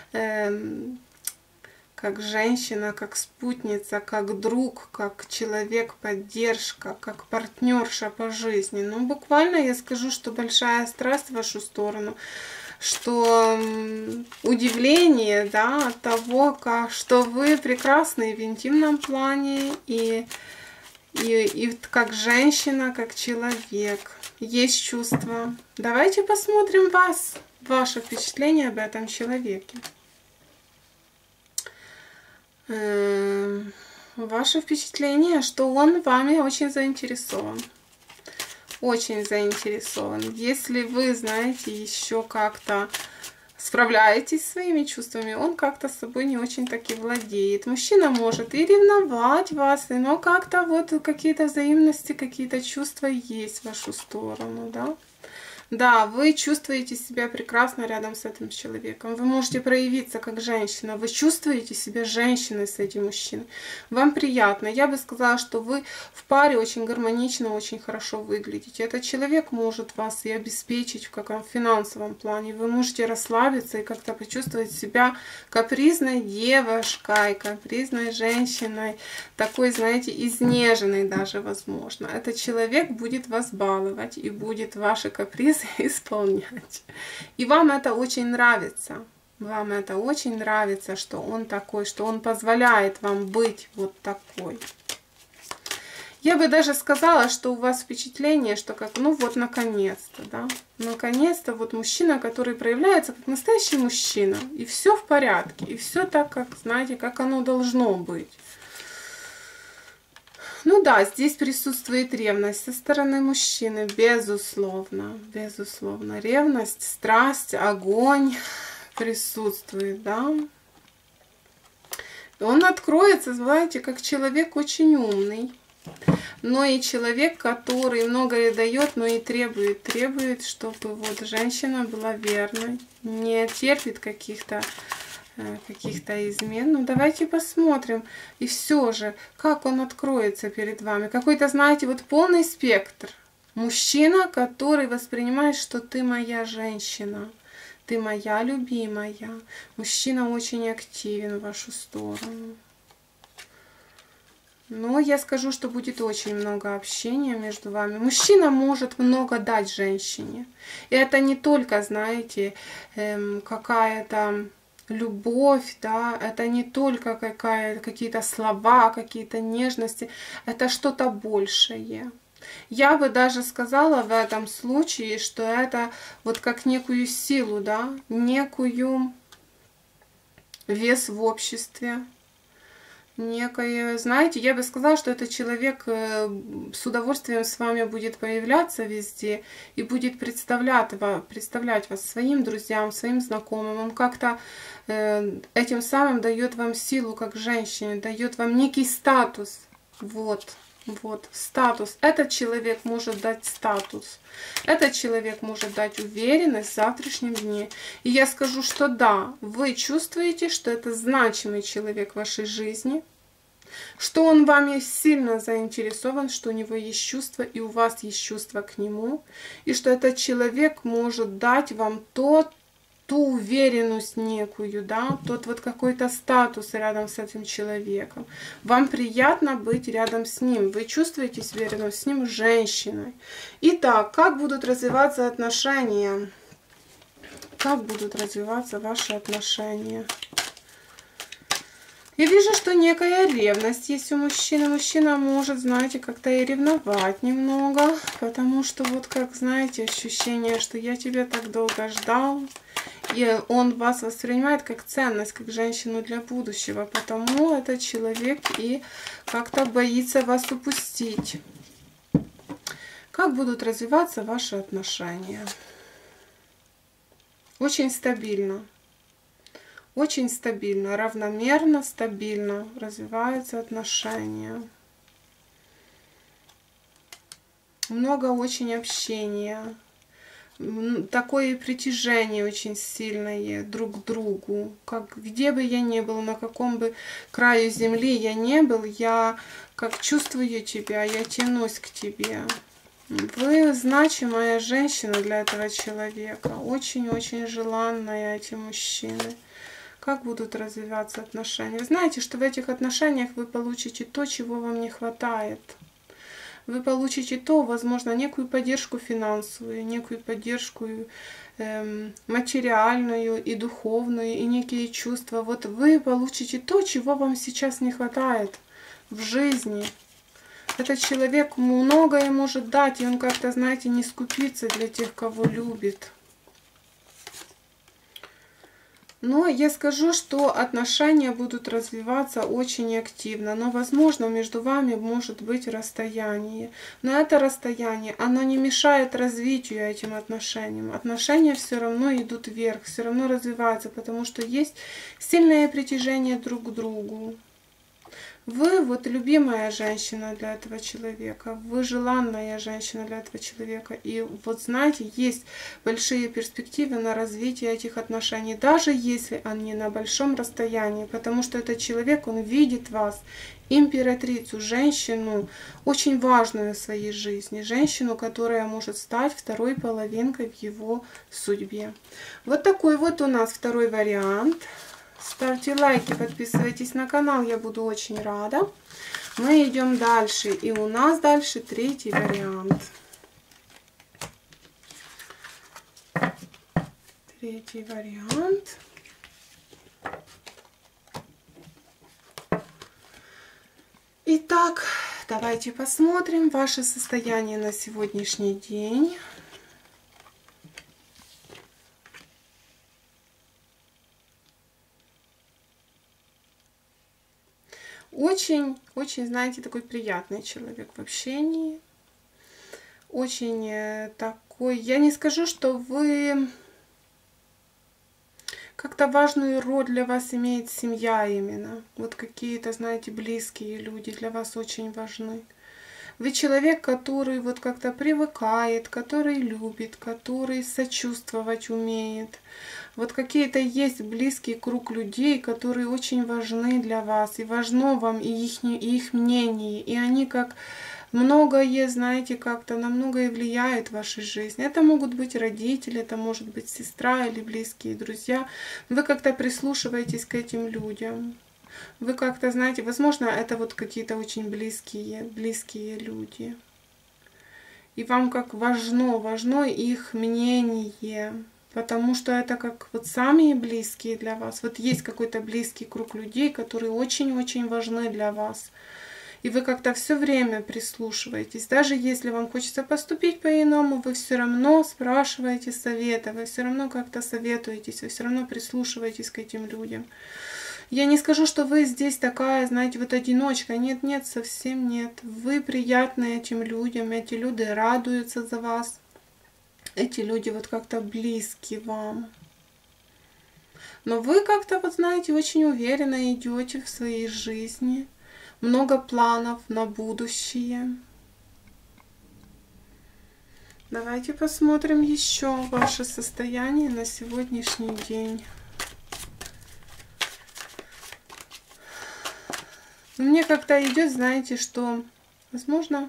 как спутница, как друг, как человек, поддержка, как партнерша по жизни. Ну, буквально я скажу, что большая страсть в вашу сторону, что удивление, да, от того, что вы прекрасны в интимном плане и как женщина, как человек. Есть чувства. Давайте посмотрим вас, ваше впечатление об этом человеке. Ваше впечатление, что он вами очень заинтересован. Очень заинтересован. Если вы, знаете, еще как-то справляетесь со своими чувствами, он как-то с собой не очень таки владеет. Мужчина может и ревновать вас, но как-то вот какие-то взаимности, какие-то чувства есть в вашу сторону, да? Да, вы чувствуете себя прекрасно рядом с этим человеком. Вы можете проявиться как женщина. Вы чувствуете себя женщиной с этим мужчиной. Вам приятно. Я бы сказала, что вы в паре очень гармонично, очень хорошо выглядите. Этот человек может вас и обеспечить в каком финансовом плане. Вы можете расслабиться и как-то почувствовать себя капризной девушкой, капризной женщиной. Такой, знаете, изнеженной даже, возможно. Этот человек будет вас баловать и будет ваши капризы исполнять. И вам это очень нравится. Вам это очень нравится, что он такой, что он позволяет вам быть вот такой. Я бы даже сказала, что у вас впечатление, что как, ну вот наконец-то, да, наконец-то вот мужчина, который проявляется как настоящий мужчина, и все в порядке, и все так, как, знаете, как оно должно быть. Ну да, здесь присутствует ревность со стороны мужчины, безусловно, безусловно. Ревность, страсть, огонь присутствует, да. Он откроется, знаете, как человек очень умный, но и человек, который многое дает, но и требует, чтобы вот женщина была верной, не терпит каких-то измен. Ну, давайте посмотрим. И все же, как он откроется перед вами. Какой-то, знаете, вот полный спектр. Мужчина, который воспринимает, что ты моя женщина. Ты моя любимая. Мужчина очень активен в вашу сторону. Но я скажу, что будет очень много общения между вами. Мужчина может много дать женщине. И это не только, знаете, какая-то любовь, да, это не только какие-то слова, какие-то нежности, это что-то большее. Я бы даже сказала в этом случае, что это вот как некую силу, да, некую вес в обществе. Некое, знаете, я бы сказала, что этот человек с удовольствием с вами будет появляться везде и будет представлять вас своим друзьям, своим знакомым. Он как-то этим самым дает вам силу как женщине, дает вам некий статус. Вот. Вот, статус. Этот человек может дать статус. Этот человек может дать уверенность в завтрашнем дне. И я скажу, что да, вы чувствуете, что это значимый человек в вашей жизни, что он вами сильно заинтересован, что у него есть чувства, и у вас есть чувства к нему, и что этот человек может дать вам ту уверенность некую, да, тот вот какой-то статус рядом с этим человеком. Вам приятно быть рядом с ним. Вы чувствуете себя рядом с ним женщиной. Итак, как будут развиваться отношения? Как будут развиваться ваши отношения? Я вижу, что некая ревность есть у мужчины. Мужчина может, знаете, как-то и ревновать немного, потому что вот как, знаете, ощущение, что я тебя так долго ждал, и он вас воспринимает как ценность, как женщину для будущего, потому этот человек и как-то боится вас упустить. Как будут развиваться ваши отношения? Очень стабильно. Очень стабильно, равномерно, стабильно развиваются отношения. Много очень общения. Такое притяжение очень сильное друг к другу. Как, где бы я ни был, на каком бы краю земли я не был, я как чувствую тебя, я тянусь к тебе. Вы значимая женщина для этого человека. Очень-очень желанная эти мужчины. Как будут развиваться отношения? Вы знаете, что в этих отношениях вы получите то, чего вам не хватает. Вы получите то, возможно, некую поддержку финансовую, некую поддержку материальную и духовную, и некие чувства. Вот вы получите то, чего вам сейчас не хватает в жизни. Этот человек многое может дать, и он как-то, знаете, не скупится для тех, кого любит. Но я скажу, что отношения будут развиваться очень активно, но, возможно, между вами может быть расстояние. Но это расстояние, оно не мешает развитию этим отношениям. Отношения все равно идут вверх, все равно развиваются, потому что есть сильное притяжение друг к другу. Вы вот любимая женщина для этого человека, вы желанная женщина для этого человека. И вот знаете, есть большие перспективы на развитие этих отношений, даже если они на большом расстоянии, потому что этот человек, он видит вас, императрицу, женщину, очень важную в своей жизни, женщину, которая может стать второй половинкой в его судьбе. Вот такой вот у нас второй вариант. Ставьте лайки, подписывайтесь на канал, я буду очень рада. Мы идем дальше, и у нас дальше третий вариант. Третий вариант. Итак, давайте посмотрим ваше состояние на сегодняшний день. Очень, знаете, такой приятный человек в общении. Очень такой, я не скажу, что вы как-то важную роль для вас имеет семья именно. Вот какие-то, знаете, близкие люди для вас очень важны. Вы человек, который вот как-то привыкает, который любит, который сочувствовать умеет. Вот какие-то есть близкий круг людей, которые очень важны для вас. И важно вам и их мнение. И они как многое, знаете, как-то на многое влияют в вашей жизни. Это могут быть родители, это может быть сестра или близкие друзья. Вы как-то прислушиваетесь к этим людям. Вы как-то, знаете, возможно, это вот какие-то очень близкие люди. И вам как важно их мнение, потому что это как вот самые близкие для вас. Вот есть какой-то близкий круг людей, которые очень-очень важны для вас. И вы как-то все время прислушиваетесь. Даже если вам хочется поступить по-иному, вы все равно спрашиваете совета, вы все равно как-то советуетесь, вы все равно прислушиваетесь к этим людям. Я не скажу, что вы здесь такая, знаете, вот одиночка. Нет, нет, совсем нет. Вы приятны этим людям, эти люди радуются за вас. Эти люди вот как-то близки вам. Но вы как-то, вот знаете, очень уверенно идете в своей жизни. Много планов на будущее. Давайте посмотрим еще ваше состояние на сегодняшний день. Мне как-то идет, знаете, что, возможно,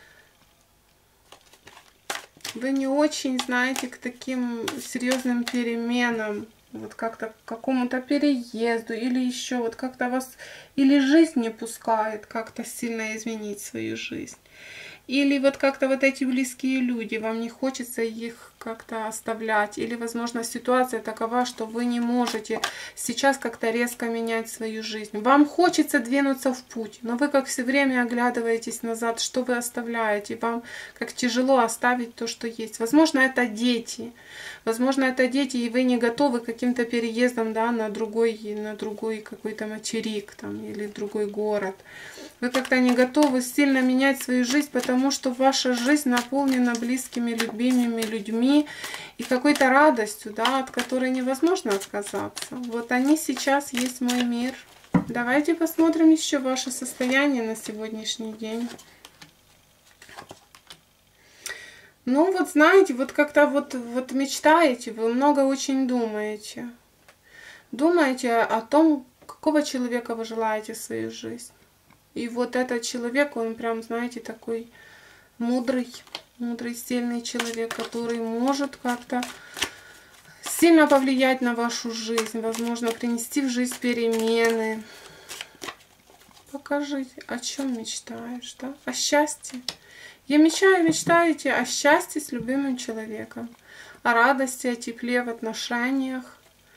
вы не очень, знаете, к таким серьезным переменам, вот как-то к какому-то переезду, или еще вот как-то вас, или жизнь не пускает как-то сильно изменить свою жизнь. Или вот как-то вот эти близкие люди, вам не хочется их как-то оставлять. Или, возможно, ситуация такова, что вы не можете сейчас как-то резко менять свою жизнь. Вам хочется двинуться в путь, но вы как все время оглядываетесь назад, что вы оставляете. Вам как тяжело оставить то, что есть. Возможно, это дети. Возможно, это дети, и вы не готовы к каким-то переездам, да, на другой какой-то материк там, или в другой город. Вы как-то не готовы сильно менять свою жизнь, потому что ваша жизнь наполнена близкими, любимыми людьми и какой-то радостью, да, от которой невозможно отказаться. Вот они сейчас есть мой мир. Давайте посмотрим еще ваше состояние на сегодняшний день. Ну вот знаете, вот как-то вот мечтаете, вы много очень думаете. Думаете о том, какого человека вы желаете в свою жизнь. И вот этот человек, он прям, знаете, такой мудрый, сильный человек, который может как-то сильно повлиять на вашу жизнь, возможно, принести в жизнь перемены. Покажите, о чем мечтаешь, да? О счастье. Я мечтаете о счастье с любимым человеком, о радости, о тепле в отношениях.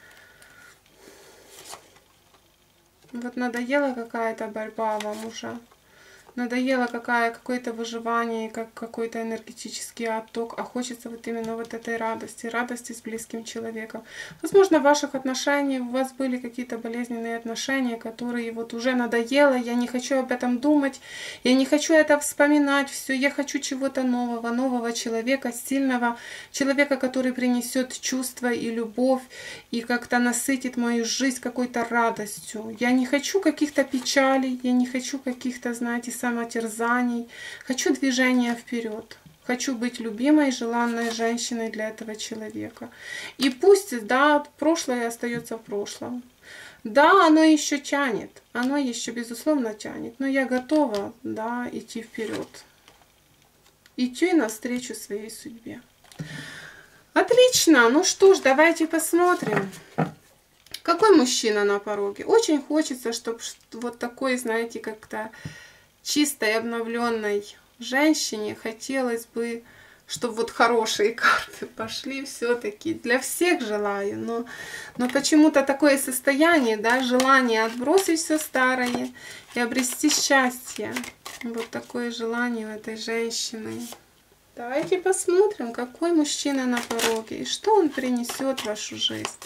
Вот надоела какая-то борьба вам уже. Надоело какое-то выживание, как какой-то энергетический отток, а хочется вот именно вот этой радости с близким человеком. Возможно, в ваших отношениях у вас были какие-то болезненные отношения, которые вот уже надоело, я не хочу об этом думать, я не хочу это вспоминать, все, я хочу чего-то нового человека, сильного человека, который принесет чувство и любовь, и как-то насытит мою жизнь какой-то радостью. Я не хочу каких-то печалей, я не хочу каких-то, знаете, самотерзаний. Хочу движения вперед. Хочу быть любимой, желанной женщиной для этого человека. И пусть, да, прошлое остается в прошлом. Да, оно еще тянет. Оно еще, безусловно, тянет. Но я готова, да, идти вперед. Идти навстречу своей судьбе. Отлично. Ну что ж, давайте посмотрим. Какой мужчина на пороге? Очень хочется, чтобы вот такой, знаете, как-то чистой, обновленной женщине хотелось бы, чтобы вот хорошие карты пошли все-таки. Для всех желаю, но почему-то такое состояние, да, желание отбросить все старое и обрести счастье. Вот такое желание у этой женщины. Давайте посмотрим, какой мужчина на пороге и что он принесет в вашу жизнь.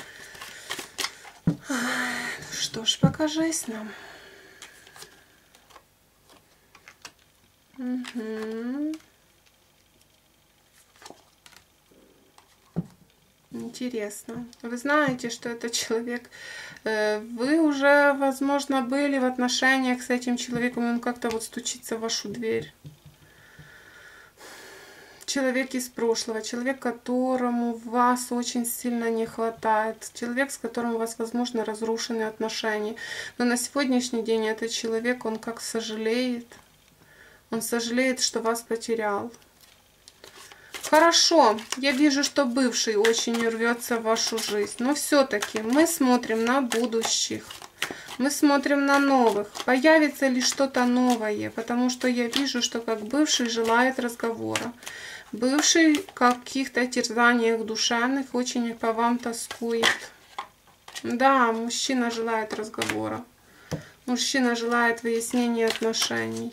Что ж, покажись нам. Угу. Интересно. Вы знаете, что этот человек, вы уже, возможно, были в отношениях с этим человеком, он как-то вот стучится в вашу дверь. Человек из прошлого, человек, которому вас очень сильно не хватает, человек, с которым у вас, возможно, разрушены отношения. Но на сегодняшний день этот человек, он как сожалеет. Он сожалеет, что вас потерял. Хорошо, я вижу, что бывший очень рвется в вашу жизнь. Но все-таки мы смотрим на будущих. Мы смотрим на новых. Появится ли что-то новое? Потому что я вижу, что как бывший желает разговора. Бывший в каких-то терзаниях душевных очень по вам тоскует. Да, мужчина желает разговора. Мужчина желает выяснения отношений.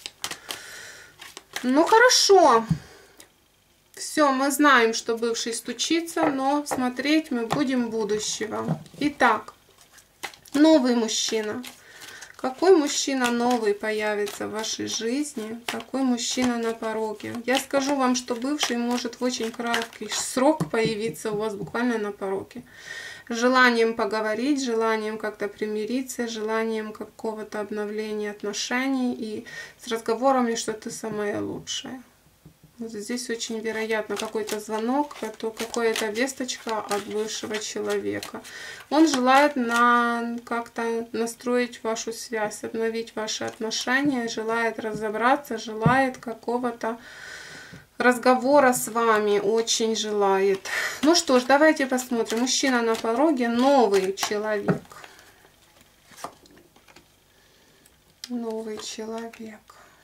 Ну хорошо. Все, мы знаем, что бывший стучится, но смотреть мы будем будущего. Итак, Новый мужчина. Какой мужчина новый появится в вашей жизни? Какой мужчина на пороге? Я скажу вам, что бывший может в очень краткий срок появиться у вас буквально на пороге. Желанием поговорить, желанием как-то примириться, желанием какого-то обновления отношений и с разговорами, что ты самая лучшая. Вот здесь очень вероятно какой-то звонок, какая-то весточка от бывшего человека. Он желает как-то настроить вашу связь, обновить ваши отношения, желает разобраться, желает какого-то разговора с вами, очень желает. Ну что ж, давайте посмотрим. Мужчина на пороге, новый человек. Новый человек.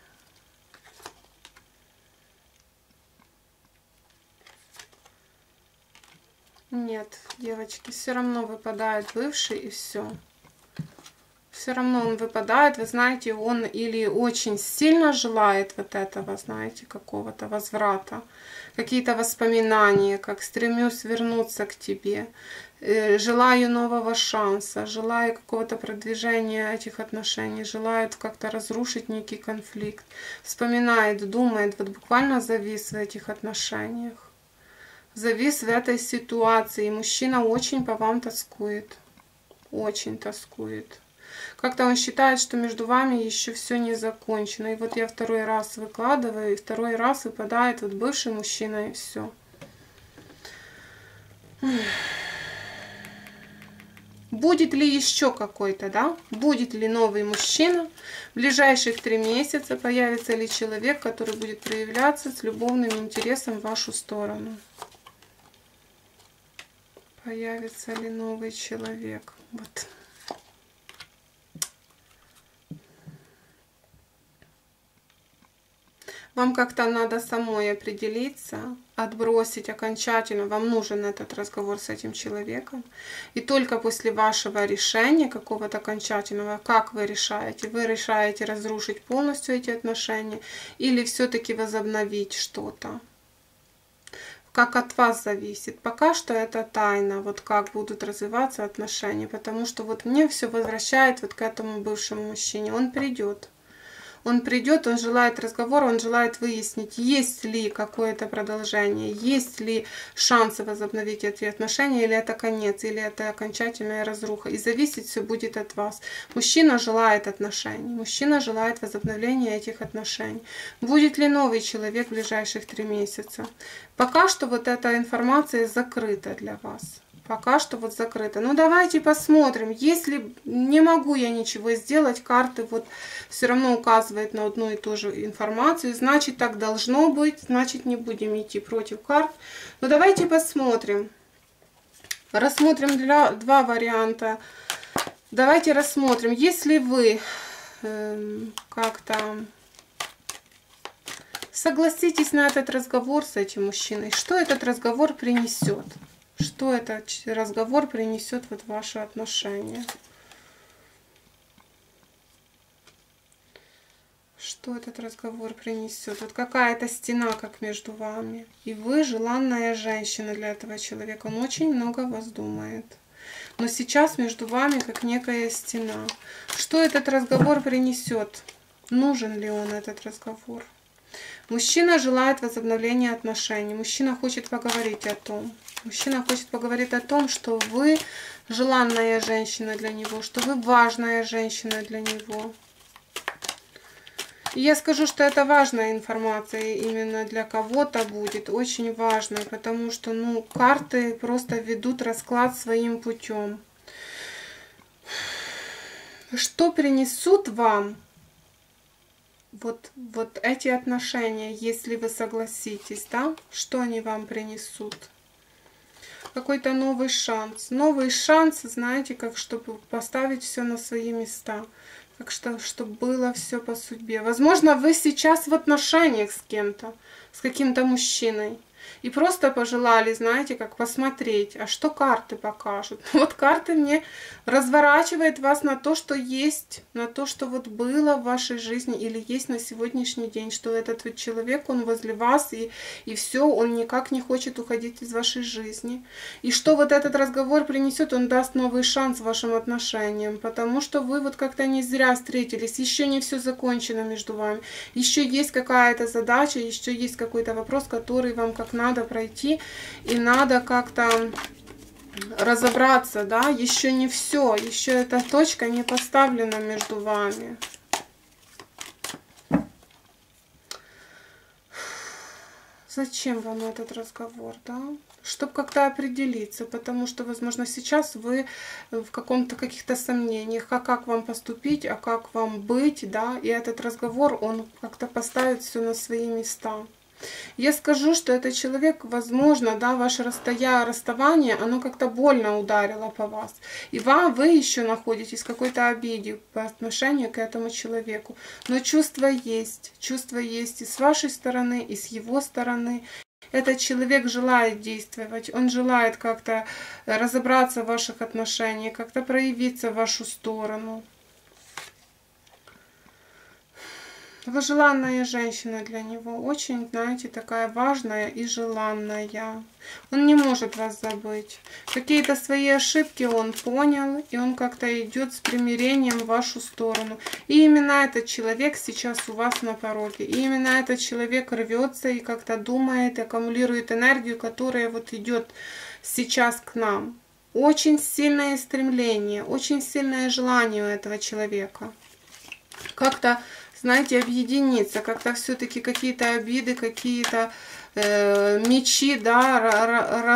Нет, девочки, все равно выпадает бывший и все. Все равно он выпадает, вы знаете, он или очень сильно желает вот этого, знаете, какого-то возврата, какие-то воспоминания, как стремлюсь вернуться к тебе, желаю нового шанса, желаю какого-то продвижения этих отношений, желает как-то разрушить некий конфликт, вспоминает, думает, вот буквально завис в этих отношениях. Завис в этой ситуации. Мужчина очень по вам тоскует. Очень тоскует. Как-то он считает, что между вами еще все не закончено. И вот я второй раз выкладываю, и второй раз выпадает вот бывший мужчина, и все. Будет ли еще какой-то, да? Будет ли новый мужчина? В ближайших 3 месяца появится ли человек, который будет проявляться с любовным интересом в вашу сторону? Появится ли новый человек? Вот. Вам как-то надо самой определиться, отбросить окончательно. Вам нужен этот разговор с этим человеком. И только после вашего решения, какого-то окончательного, как вы решаете разрушить полностью эти отношения или все-таки возобновить что-то. Как от вас зависит. Пока что это тайна, вот как будут развиваться отношения, потому что вот мне все возвращает вот к этому бывшему мужчине. Он придет. Он придет, он желает разговора, он желает выяснить, есть ли какое-то продолжение, есть ли шансы возобновить эти отношения, или это конец, или это окончательная разруха. И зависеть все будет от вас. Мужчина желает отношений, мужчина желает возобновления этих отношений. Будет ли новый человек в ближайших 3 месяца? Пока что вот эта информация закрыта для вас. Пока что вот закрыто. Ну давайте посмотрим. Если не могу я ничего сделать, карты вот все равно указывают на одну и ту же информацию. Значит, так должно быть. Значит, не будем идти против карт. Но давайте посмотрим. Рассмотрим два варианта. Давайте рассмотрим. Если вы как-то согласитесь на этот разговор с этим мужчиной, что этот разговор принесет? Что этот разговор принесет вот в ваши отношения? Что этот разговор принесет? Вот какая-то стена, как между вами. И вы желанная женщина для этого человека. Он очень много о вас думает. Но сейчас между вами как некая стена. Что этот разговор принесет? Нужен ли он, этот разговор? Мужчина желает возобновления отношений. Мужчина хочет поговорить о том. Мужчина хочет поговорить о том, что вы желанная женщина для него, что вы важная женщина для него. И я скажу, что это важная информация именно для кого-то будет, очень важная, потому что, ну, карты просто ведут расклад своим путем. Что принесут вам вот эти отношения, если вы согласитесь, да? Что они вам принесут? Какой-то новый шанс. Новый шанс, знаете, как чтобы поставить все на свои места. Как чтобы было все по судьбе. Возможно, вы сейчас в отношениях с кем-то, с каким-то мужчиной. И просто пожелали, знаете, как посмотреть, а что карты покажут. Вот карты мне разворачивают вас на то, что есть, на то, что вот было в вашей жизни или есть на сегодняшний день, что этот вот человек, он возле вас, и все, он никак не хочет уходить из вашей жизни. И что вот этот разговор принесет, он даст новый шанс вашим отношениям, потому что вы вот как-то не зря встретились, еще не все закончено между вами, еще есть какая-то задача, еще есть какой-то вопрос, который вам как надо пройти, и надо как-то разобраться, да, еще не все, еще эта точка не поставлена между вами. Зачем вам этот разговор, да? Чтобы как-то определиться, потому что, возможно, сейчас вы в каких-то сомнениях, а как вам поступить, а как вам быть, да, и этот разговор, он как-то поставит все на свои места. Я скажу, что этот человек, возможно, да, ваше расставание, оно как-то больно ударило по вас. И вы еще находитесь в какой-то обиде по отношению к этому человеку. Но чувство есть и с вашей стороны, и с его стороны. Этот человек желает действовать, он желает как-то разобраться в ваших отношениях, как-то проявиться в вашу сторону. Вы желанная женщина для него, очень, знаете, такая важная и желанная. Он не может вас забыть. Какие-то свои ошибки он понял, и он как-то идет с примирением в вашу сторону. И именно этот человек сейчас у вас на пороге. И именно этот человек рвется и как-то думает, аккумулирует энергию, которая вот идет сейчас к нам. Очень сильное стремление, очень сильное желание у этого человека. Как-то, знаете, объединиться, как-то все-таки какие-то обиды, какие-то мечи, да,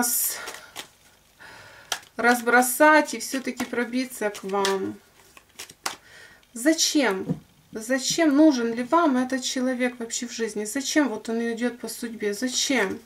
разбросать и все-таки пробиться к вам. Зачем? Зачем нужен ли вам этот человек вообще в жизни? Зачем вот он идет по судьбе? Зачем?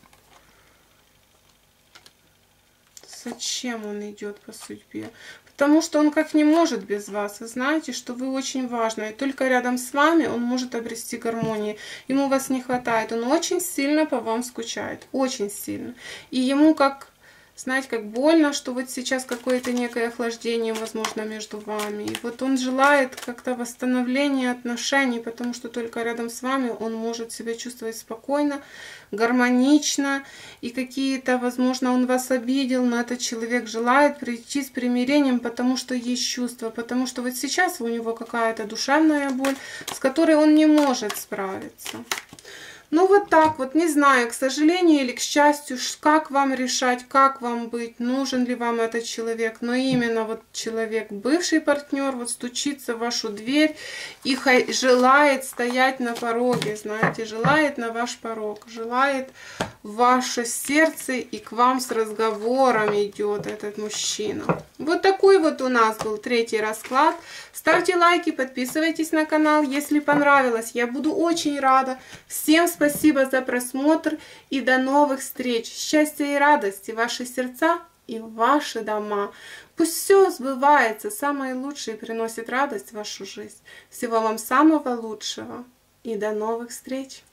Зачем он идет по судьбе? Потому что он как не может без вас. Вы знаете, что вы очень важны. И только рядом с вами он может обрести гармонию. Ему вас не хватает. Он очень сильно по вам скучает. Очень сильно. И ему как, знаете, как больно, что вот сейчас какое-то некое охлаждение, возможно, между вами. И вот он желает как-то восстановления отношений, потому что только рядом с вами он может себя чувствовать спокойно, гармонично. И какие-то, возможно, он вас обидел, но этот человек желает прийти с примирением, потому что есть чувства, потому что вот сейчас у него какая-то душевная боль, с которой он не может справиться. Ну вот так вот, не знаю, к сожалению или к счастью, как вам решать, как вам быть, нужен ли вам этот человек. Но именно вот человек, бывший партнер, вот стучится в вашу дверь и желает стоять на пороге, знаете, желает на ваш порог, желает в ваше сердце и к вам с разговором идет этот мужчина. Вот такой вот у нас был третий расклад. Ставьте лайки, подписывайтесь на канал, если понравилось. Я буду очень рада. Всем спасибо за просмотр и до новых встреч. Счастья и радости в ваши сердца и в ваши дома. Пусть все сбывается, самое лучшее приносит радость в вашу жизнь. Всего вам самого лучшего и до новых встреч.